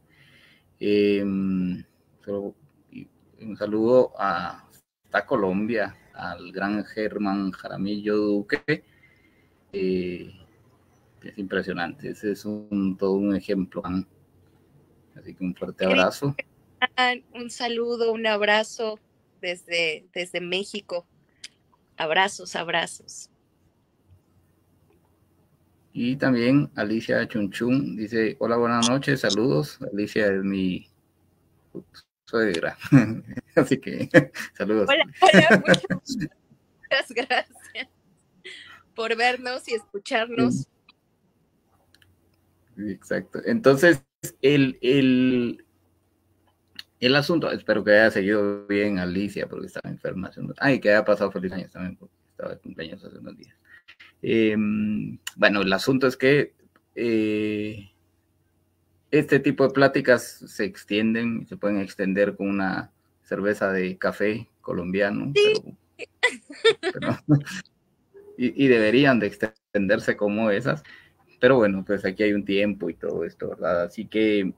Pero, un saludo hasta Colombia, al gran Germán Jaramillo Duque. Es impresionante, ese es todo un ejemplo. Así que un fuerte abrazo.
Un saludo, un abrazo desde México. Abrazos, abrazos.
Y también Alicia Chunchun dice, hola, buenas noches, saludos. Alicia es mi suegra. Así que saludos.
Hola, hola, muchas gracias por vernos y escucharnos.
Exacto. Entonces, el asunto, espero que haya seguido bien Alicia, porque estaba enferma. Y que haya pasado feliz años también, porque estaba de cumpleaños hace unos días. Bueno, el asunto es que este tipo de pláticas se extienden, se pueden extender con una cerveza de café colombiano,
Sí.
pero y deberían de extenderse como esas. Pero bueno, pues aquí hay un tiempo y todo esto, ¿verdad? Así que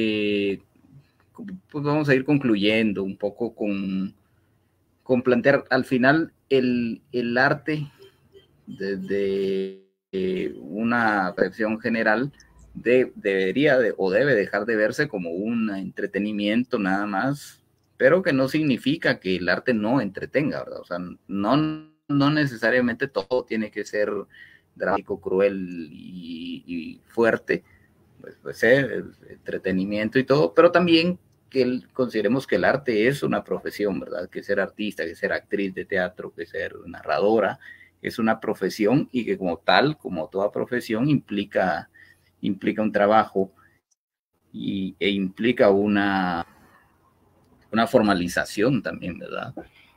pues vamos a ir concluyendo un poco con plantear al final el arte desde una percepción general debería o debe dejar de verse como un entretenimiento nada más, pero que no significa que el arte no entretenga, ¿verdad? O sea, no necesariamente todo tiene que ser drástico, cruel y fuerte, pues puede ser entretenimiento y todo, pero también que consideremos que el arte es una profesión, ¿verdad? Que ser artista, que ser actriz de teatro, que ser narradora, es una profesión y que como tal, como toda profesión, implica un trabajo e implica una formalización también, ¿verdad?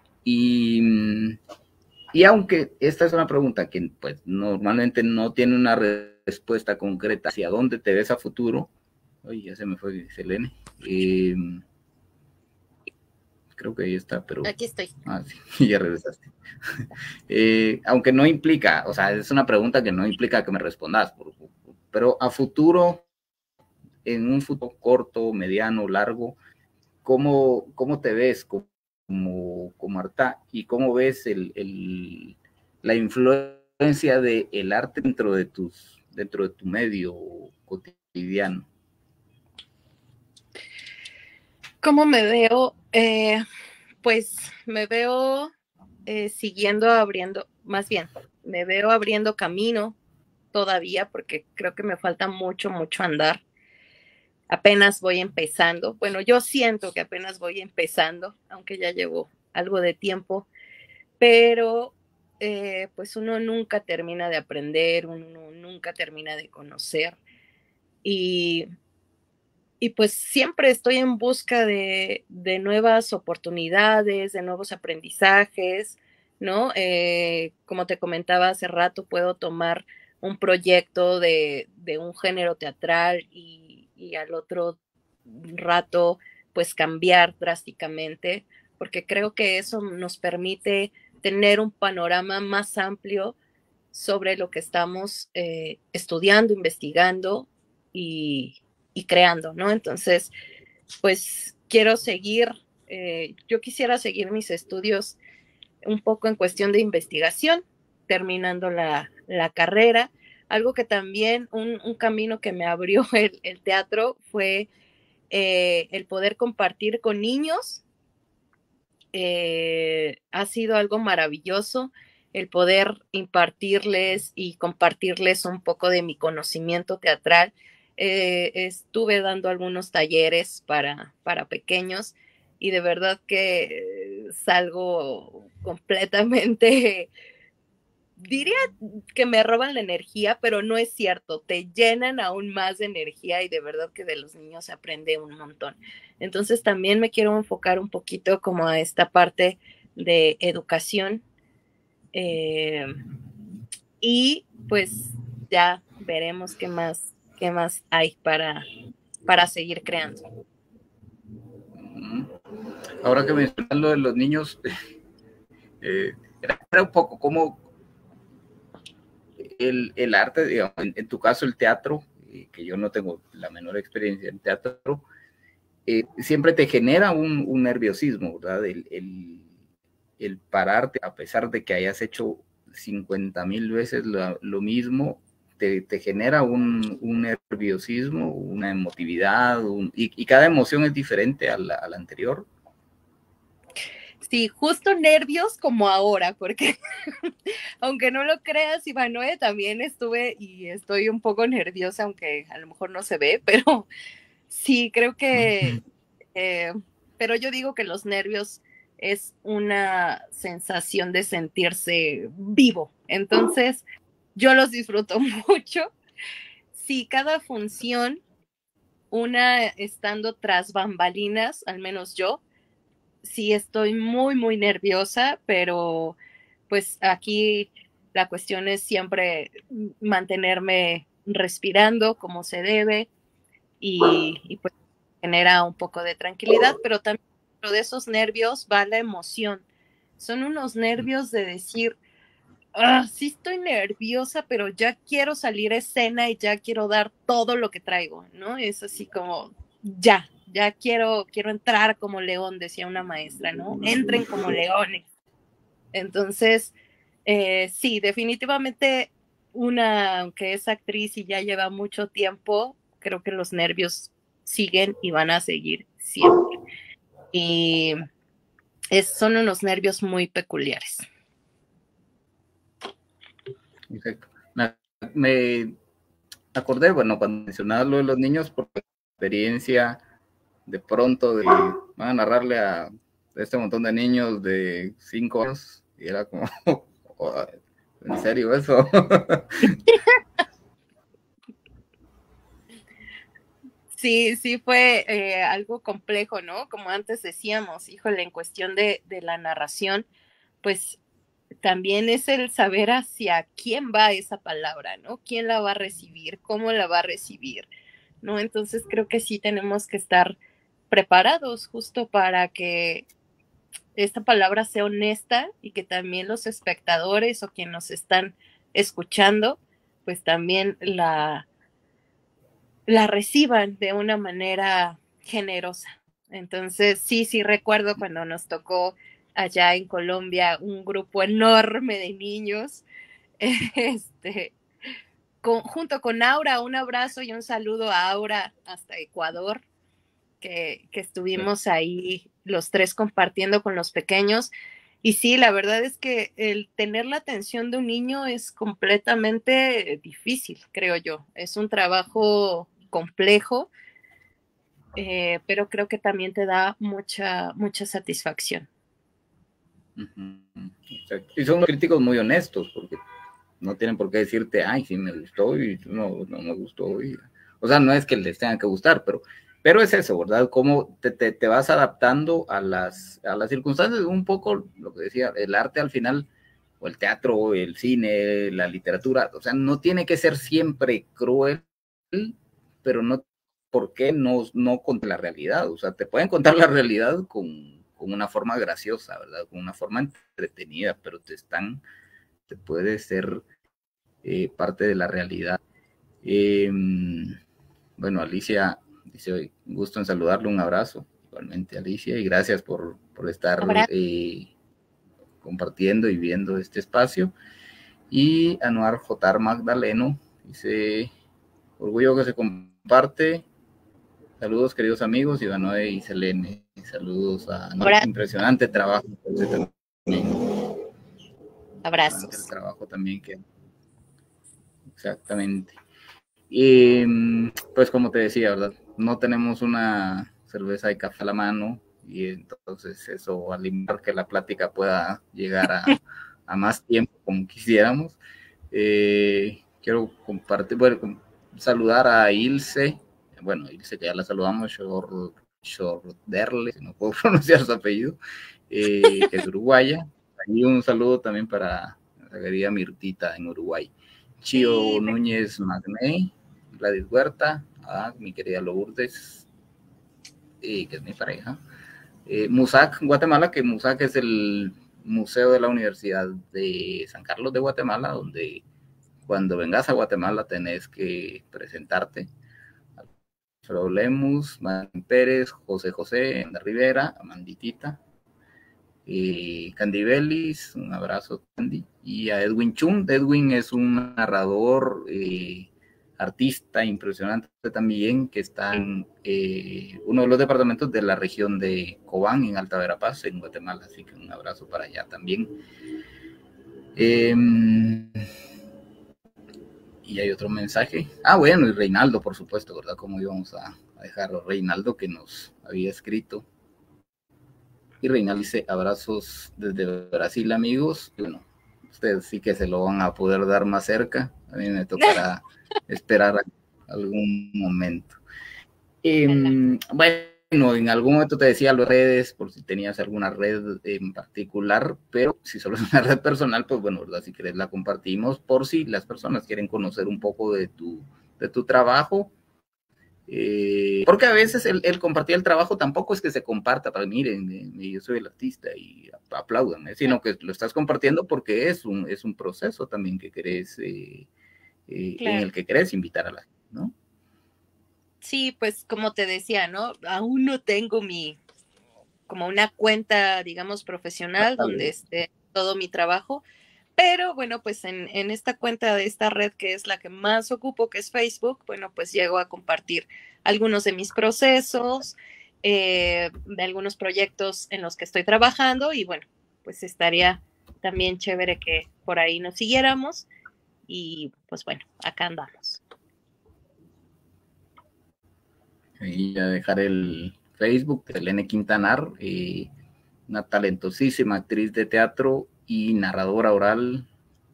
Y aunque esta es una pregunta que pues normalmente no tiene una respuesta concreta hacia dónde te ves a futuro, oye, ya se me fue Selene, creo que ahí está, pero...
Aquí estoy.
Sí, ya regresaste. Aunque no implica, o sea, es una pregunta que no implica que me respondas, pero a futuro, en un futuro corto, mediano, largo, ¿cómo te ves como Arta y cómo ves la influencia del arte dentro de tu medio cotidiano?
¿Cómo me veo? Pues me veo siguiendo abriendo, más bien, me veo abriendo camino todavía porque creo que me falta mucho, mucho andar. Apenas voy empezando. Bueno, yo siento que apenas voy empezando, aunque ya llevo algo de tiempo, pero pues uno nunca termina de aprender, uno nunca termina de conocer y, y pues siempre estoy en busca de nuevas oportunidades, de nuevos aprendizajes, ¿no? Como te comentaba hace rato, puedo tomar un proyecto de un género teatral y al otro rato pues cambiar drásticamente, porque creo que eso nos permite tener un panorama más amplio sobre lo que estamos estudiando, investigando y creando, ¿no? Entonces, pues quiero seguir, yo quisiera seguir mis estudios un poco en cuestión de investigación, terminando la carrera. Algo que también, un camino que me abrió el teatro fue el poder compartir con niños. Ha sido algo maravilloso el poder impartirles y compartirles un poco de mi conocimiento teatral. Estuve dando algunos talleres para pequeños y de verdad que salgo completamente, diría que me roban la energía, pero no es cierto, te llenan aún más de energía y de verdad que de los niños se aprende un montón. Entonces también me quiero enfocar un poquito como a esta parte de educación y pues ya veremos qué más hay para seguir creando.
Ahora que mencionas lo de los niños, era un poco como el arte, digamos, en tu caso el teatro, que yo no tengo la menor experiencia en teatro, siempre te genera un nerviosismo, ¿verdad? El pararte, a pesar de que hayas hecho 50,000 veces lo mismo, te genera un nerviosismo, una emotividad, y cada emoción es diferente a la anterior.
Sí, justo nervios como ahora, porque aunque no lo creas, Ivanoe, también estuve y estoy un poco nerviosa, aunque a lo mejor no se ve, pero sí, creo que, pero yo digo que los nervios es una sensación de sentirse vivo, entonces yo los disfruto mucho. Sí, cada función, una estando tras bambalinas, al menos yo, sí estoy muy, muy nerviosa, pero pues aquí la cuestión es siempre mantenerme respirando como se debe y pues genera un poco de tranquilidad, pero también dentro de esos nervios va la emoción. Son unos nervios de decir, sí estoy nerviosa, pero ya quiero salir a escena y ya quiero dar todo lo que traigo, ¿no? Es así como, ya quiero entrar como león, decía una maestra, ¿no? Entren como leones. Entonces, sí, definitivamente aunque es actriz y ya lleva mucho tiempo, creo que los nervios siguen y van a seguir siempre. Y son unos nervios muy peculiares.
Exacto. Me acordé, bueno, cuando mencionabas lo de los niños, por la experiencia de pronto van a narrarle a este montón de niños de 5 años, y era como, oh, ¿en serio eso?
Sí, fue algo complejo, ¿no? Como antes decíamos, híjole, en cuestión de la narración, pues también es el saber hacia quién va esa palabra, ¿no? ¿Quién la va a recibir? ¿Cómo la va a recibir? ¿No? Entonces creo que sí tenemos que estar preparados justo para que esta palabra sea honesta y que también los espectadores o quienes nos están escuchando, pues también la reciban de una manera generosa. Entonces, sí recuerdo cuando nos tocó allá en Colombia un grupo enorme de niños, junto con Aura, un abrazo y un saludo a Aura hasta Ecuador, que estuvimos ahí los tres compartiendo con los pequeños. Y sí, la verdad es que el tener la atención de un niño es completamente difícil, creo yo. Es un trabajo complejo, pero creo que también te da mucha satisfacción.
Y son críticos muy honestos, porque no tienen por qué decirte, ay, sí me gustó y no me gustó. O sea, no es que les tengan que gustar, pero es eso, ¿verdad? Cómo te vas adaptando a las circunstancias. Un poco lo que decía, el arte al final o el teatro, el cine, la literatura, o sea, no tiene que ser siempre cruel, pero no, ¿por qué no contra la realidad? O sea, te pueden contar la realidad con una forma graciosa, ¿verdad? Con una forma entretenida, pero te puede ser parte de la realidad. Bueno, Alicia dice, un gusto en saludarlo, un abrazo, igualmente Alicia, y gracias por estar compartiendo y viendo este espacio. Y Anuar J. Magdaleno dice, orgullo que se comparte. Saludos, queridos amigos, Ivanoe y Selene. Saludos a impresionante trabajo.
Abrazos.
El trabajo también que exactamente. Y pues como te decía, ¿verdad? No tenemos una cerveza de café a la mano y entonces eso alimentar que la plática pueda llegar a más tiempo como quisiéramos. Quiero compartir, bueno, saludar a Ilse, bueno, Ilse que ya la saludamos, Shorderle, si no puedo pronunciar su apellido, que es uruguaya. Y un saludo también para la querida Mirtita en Uruguay. Chío Núñez Magné, Gladys Huerta, mi querida Lourdes, que es mi pareja. Musac, Guatemala, que Musac es el museo de la Universidad de San Carlos de Guatemala, donde cuando vengas a Guatemala tenés que presentarte. Alfredo Lemus, Manuel Pérez, José José, Anda Rivera, Amanditita, Candy Bellis, un abrazo Candy, y a Edwin Chung. Edwin es un narrador, artista impresionante también, que está en uno de los departamentos de la región de Cobán, en Alta Verapaz, en Guatemala, así que un abrazo para allá también. Y hay otro mensaje. Bueno, y Reinaldo, por supuesto, ¿verdad? ¿Cómo íbamos a dejar a Reinaldo, que nos había escrito? Y Reinaldo dice, abrazos desde Brasil, amigos. Y bueno, ustedes sí que se lo van a poder dar más cerca. A mí me tocará esperar algún momento. Bueno, en algún momento te decía las redes, por si tenías alguna red en particular, pero si solo es una red personal, pues bueno, ¿verdad? Si querés la compartimos, por si las personas quieren conocer un poco de tu trabajo. Porque a veces el compartir el trabajo tampoco es que se comparta para miren, yo soy el artista y aplaudan, sino que lo estás compartiendo porque es un proceso también que querés, en el que querés invitar a la gente, ¿no?
Sí, pues como te decía, ¿no? Aún no tengo como una cuenta, digamos, profesional donde esté todo mi trabajo, pero bueno, pues en esta cuenta de esta red que es la que más ocupo, que es Facebook, bueno, pues llego a compartir algunos de mis procesos, de algunos proyectos en los que estoy trabajando y bueno, pues estaría también chévere que por ahí nos siguiéramos y pues bueno, acá andamos.
Y a dejar el Facebook, Selene Quintanar, una talentosísima actriz de teatro y narradora oral,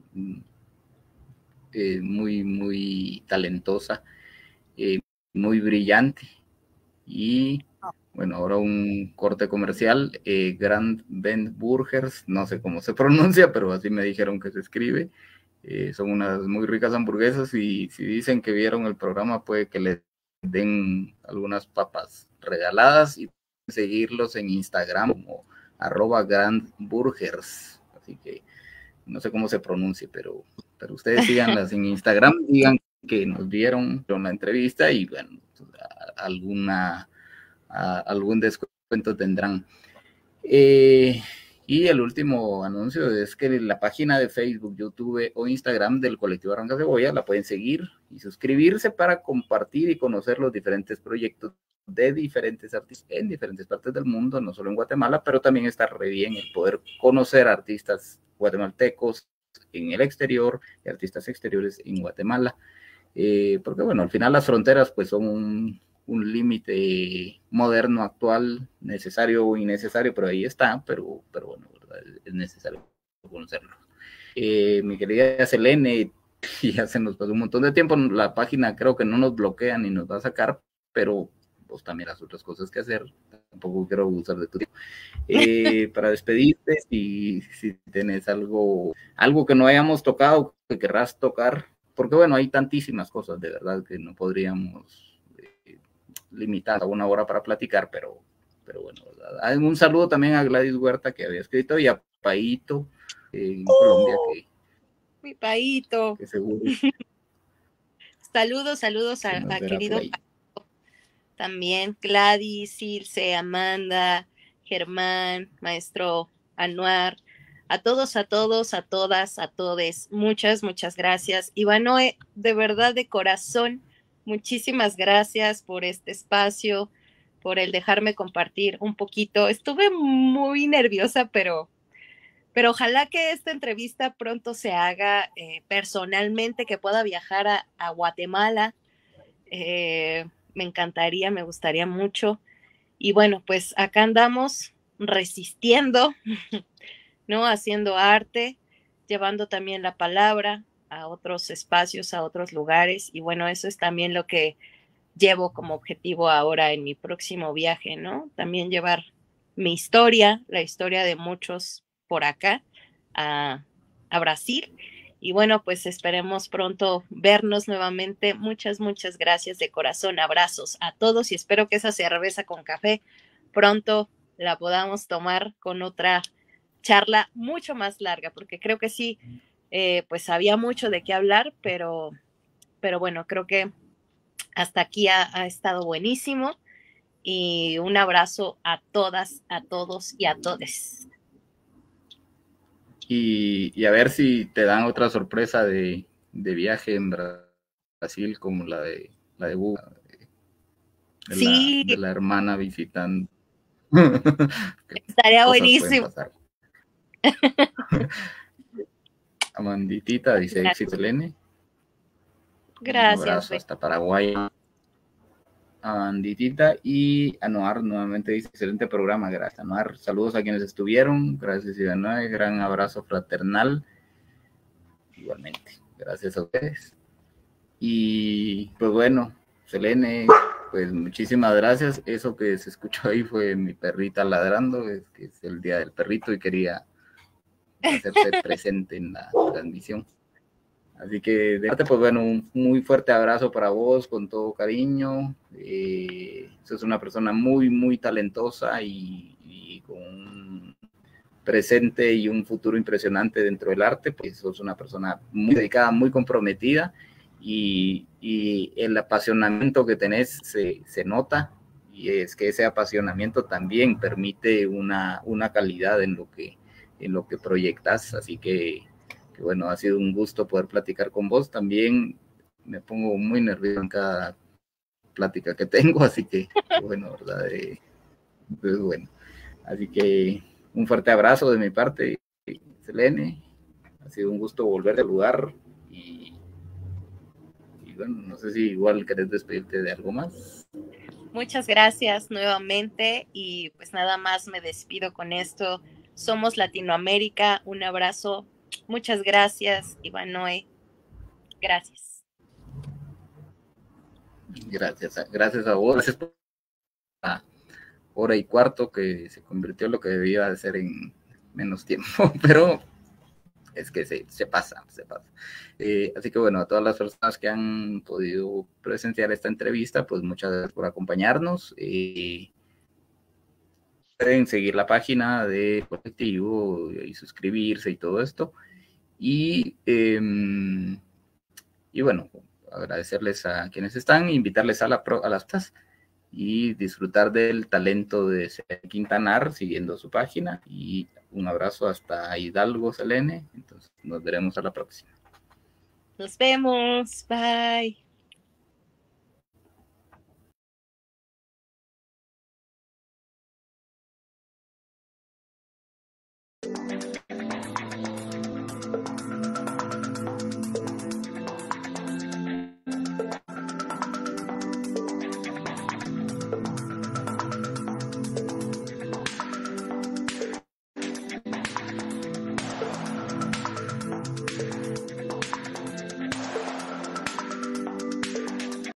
muy, muy talentosa, muy brillante. Y bueno, ahora un corte comercial, Grand Bend Burgers, no sé cómo se pronuncia, pero así me dijeron que se escribe. Son unas muy ricas hamburguesas y si dicen que vieron el programa puede que les den algunas papas regaladas y seguirlos en Instagram como @grandburgers. Así que no sé cómo se pronuncie, pero ustedes síganlas en Instagram, digan que nos vieron la entrevista y bueno, algún descuento tendrán. Y el último anuncio es que la página de Facebook, YouTube o Instagram del colectivo Arranca Cebolla la pueden seguir y suscribirse para compartir y conocer los diferentes proyectos de diferentes artistas en diferentes partes del mundo, no solo en Guatemala, pero también está re bien el poder conocer artistas guatemaltecos en el exterior y artistas exteriores en Guatemala. Porque bueno, al final las fronteras pues son un límite moderno, actual, necesario o innecesario, pero ahí está, pero bueno, ¿verdad? Es necesario conocerlo. Mi querida Selene, ya se nos pasó un montón de tiempo, la página creo que no nos bloquea ni nos va a sacar, pero vos también las otras cosas que hacer, tampoco quiero abusar de tu tiempo. Para despedirte, si tenés algo que no hayamos tocado, que querrás tocar, porque bueno, hay tantísimas cosas de verdad que no podríamos limitar a una hora para platicar, pero bueno, ¿verdad? Un saludo también a Gladys Huerta, que había escrito, y a Paito en Colombia,
mi Paito,
que seguro
saludos a querido Paito, también Gladys, Ilse, Amanda, Germán, maestro Anuar, a todos, a todas, a todes, muchas gracias. Ivanoe, de verdad, de corazón, muchísimas gracias por este espacio, por el dejarme compartir un poquito. Estuve muy nerviosa, pero ojalá que esta entrevista pronto se haga personalmente, que pueda viajar a Guatemala. Me encantaría, me gustaría mucho. Y bueno, pues acá andamos resistiendo, ¿no? Haciendo arte, llevando también la palabra a otros espacios, a otros lugares. Y bueno, eso es también lo que llevo como objetivo ahora en mi próximo viaje, ¿no? También llevar mi historia, la historia de muchos por acá a Brasil. Y bueno, pues esperemos pronto vernos nuevamente. Muchas gracias de corazón. Abrazos a todos y espero que esa cerveza con café pronto la podamos tomar con otra charla mucho más larga, porque creo que sí, pues había mucho de qué hablar, pero bueno, creo que hasta aquí ha estado buenísimo. Y un abrazo a todas, a todos y a todes.
Y a ver si te dan otra sorpresa de viaje en Brasil, como la de Hugo,
sí,
de la hermana visitando.
Estaría buenísimo.
Amanditita dice éxito, Selene.
Gracias.
Un abrazo hasta Paraguay. Amanditita y Anuar nuevamente dice excelente programa, gracias Anuar, saludos a quienes estuvieron, gracias Ivanoe, gran abrazo fraternal, igualmente, gracias a ustedes. Y pues bueno, Selene, pues muchísimas gracias. Eso que se escuchó ahí fue mi perrita ladrando, es que es el día del perrito y quería hacerse presente en la transmisión. Así que de parte, pues bueno, un muy fuerte abrazo para vos, con todo cariño. Sos una persona muy talentosa y con un presente y un futuro impresionante dentro del arte, pues sos una persona muy dedicada, muy comprometida y el apasionamiento que tenés se nota, y es que ese apasionamiento también permite una calidad en lo que proyectas, así que bueno, ha sido un gusto poder platicar con vos. También me pongo muy nervioso en cada plática que tengo, así que bueno, ¿verdad? Pues bueno, así que un fuerte abrazo de mi parte, Selene. Ha sido un gusto volver al lugar y bueno, no sé si igual querés despedirte de algo más.
Muchas gracias nuevamente y pues nada más me despido con esto. Somos Latinoamérica, un abrazo. Muchas gracias, Ivanoe. Gracias.
Gracias a vos. Gracias por la hora y cuarto que se convirtió en lo que debía de ser en menos tiempo, pero es que se pasa. Así que bueno, a todas las personas que han podido presenciar esta entrevista, pues muchas gracias por acompañarnos. Pueden seguir la página de Colectivo y suscribirse y todo esto. Y bueno, agradecerles a quienes están, invitarles a las tasas y disfrutar del talento de Quintanar siguiendo su página. Y un abrazo hasta Hidalgo, Selene. Entonces nos veremos a la próxima.
Nos vemos. Bye.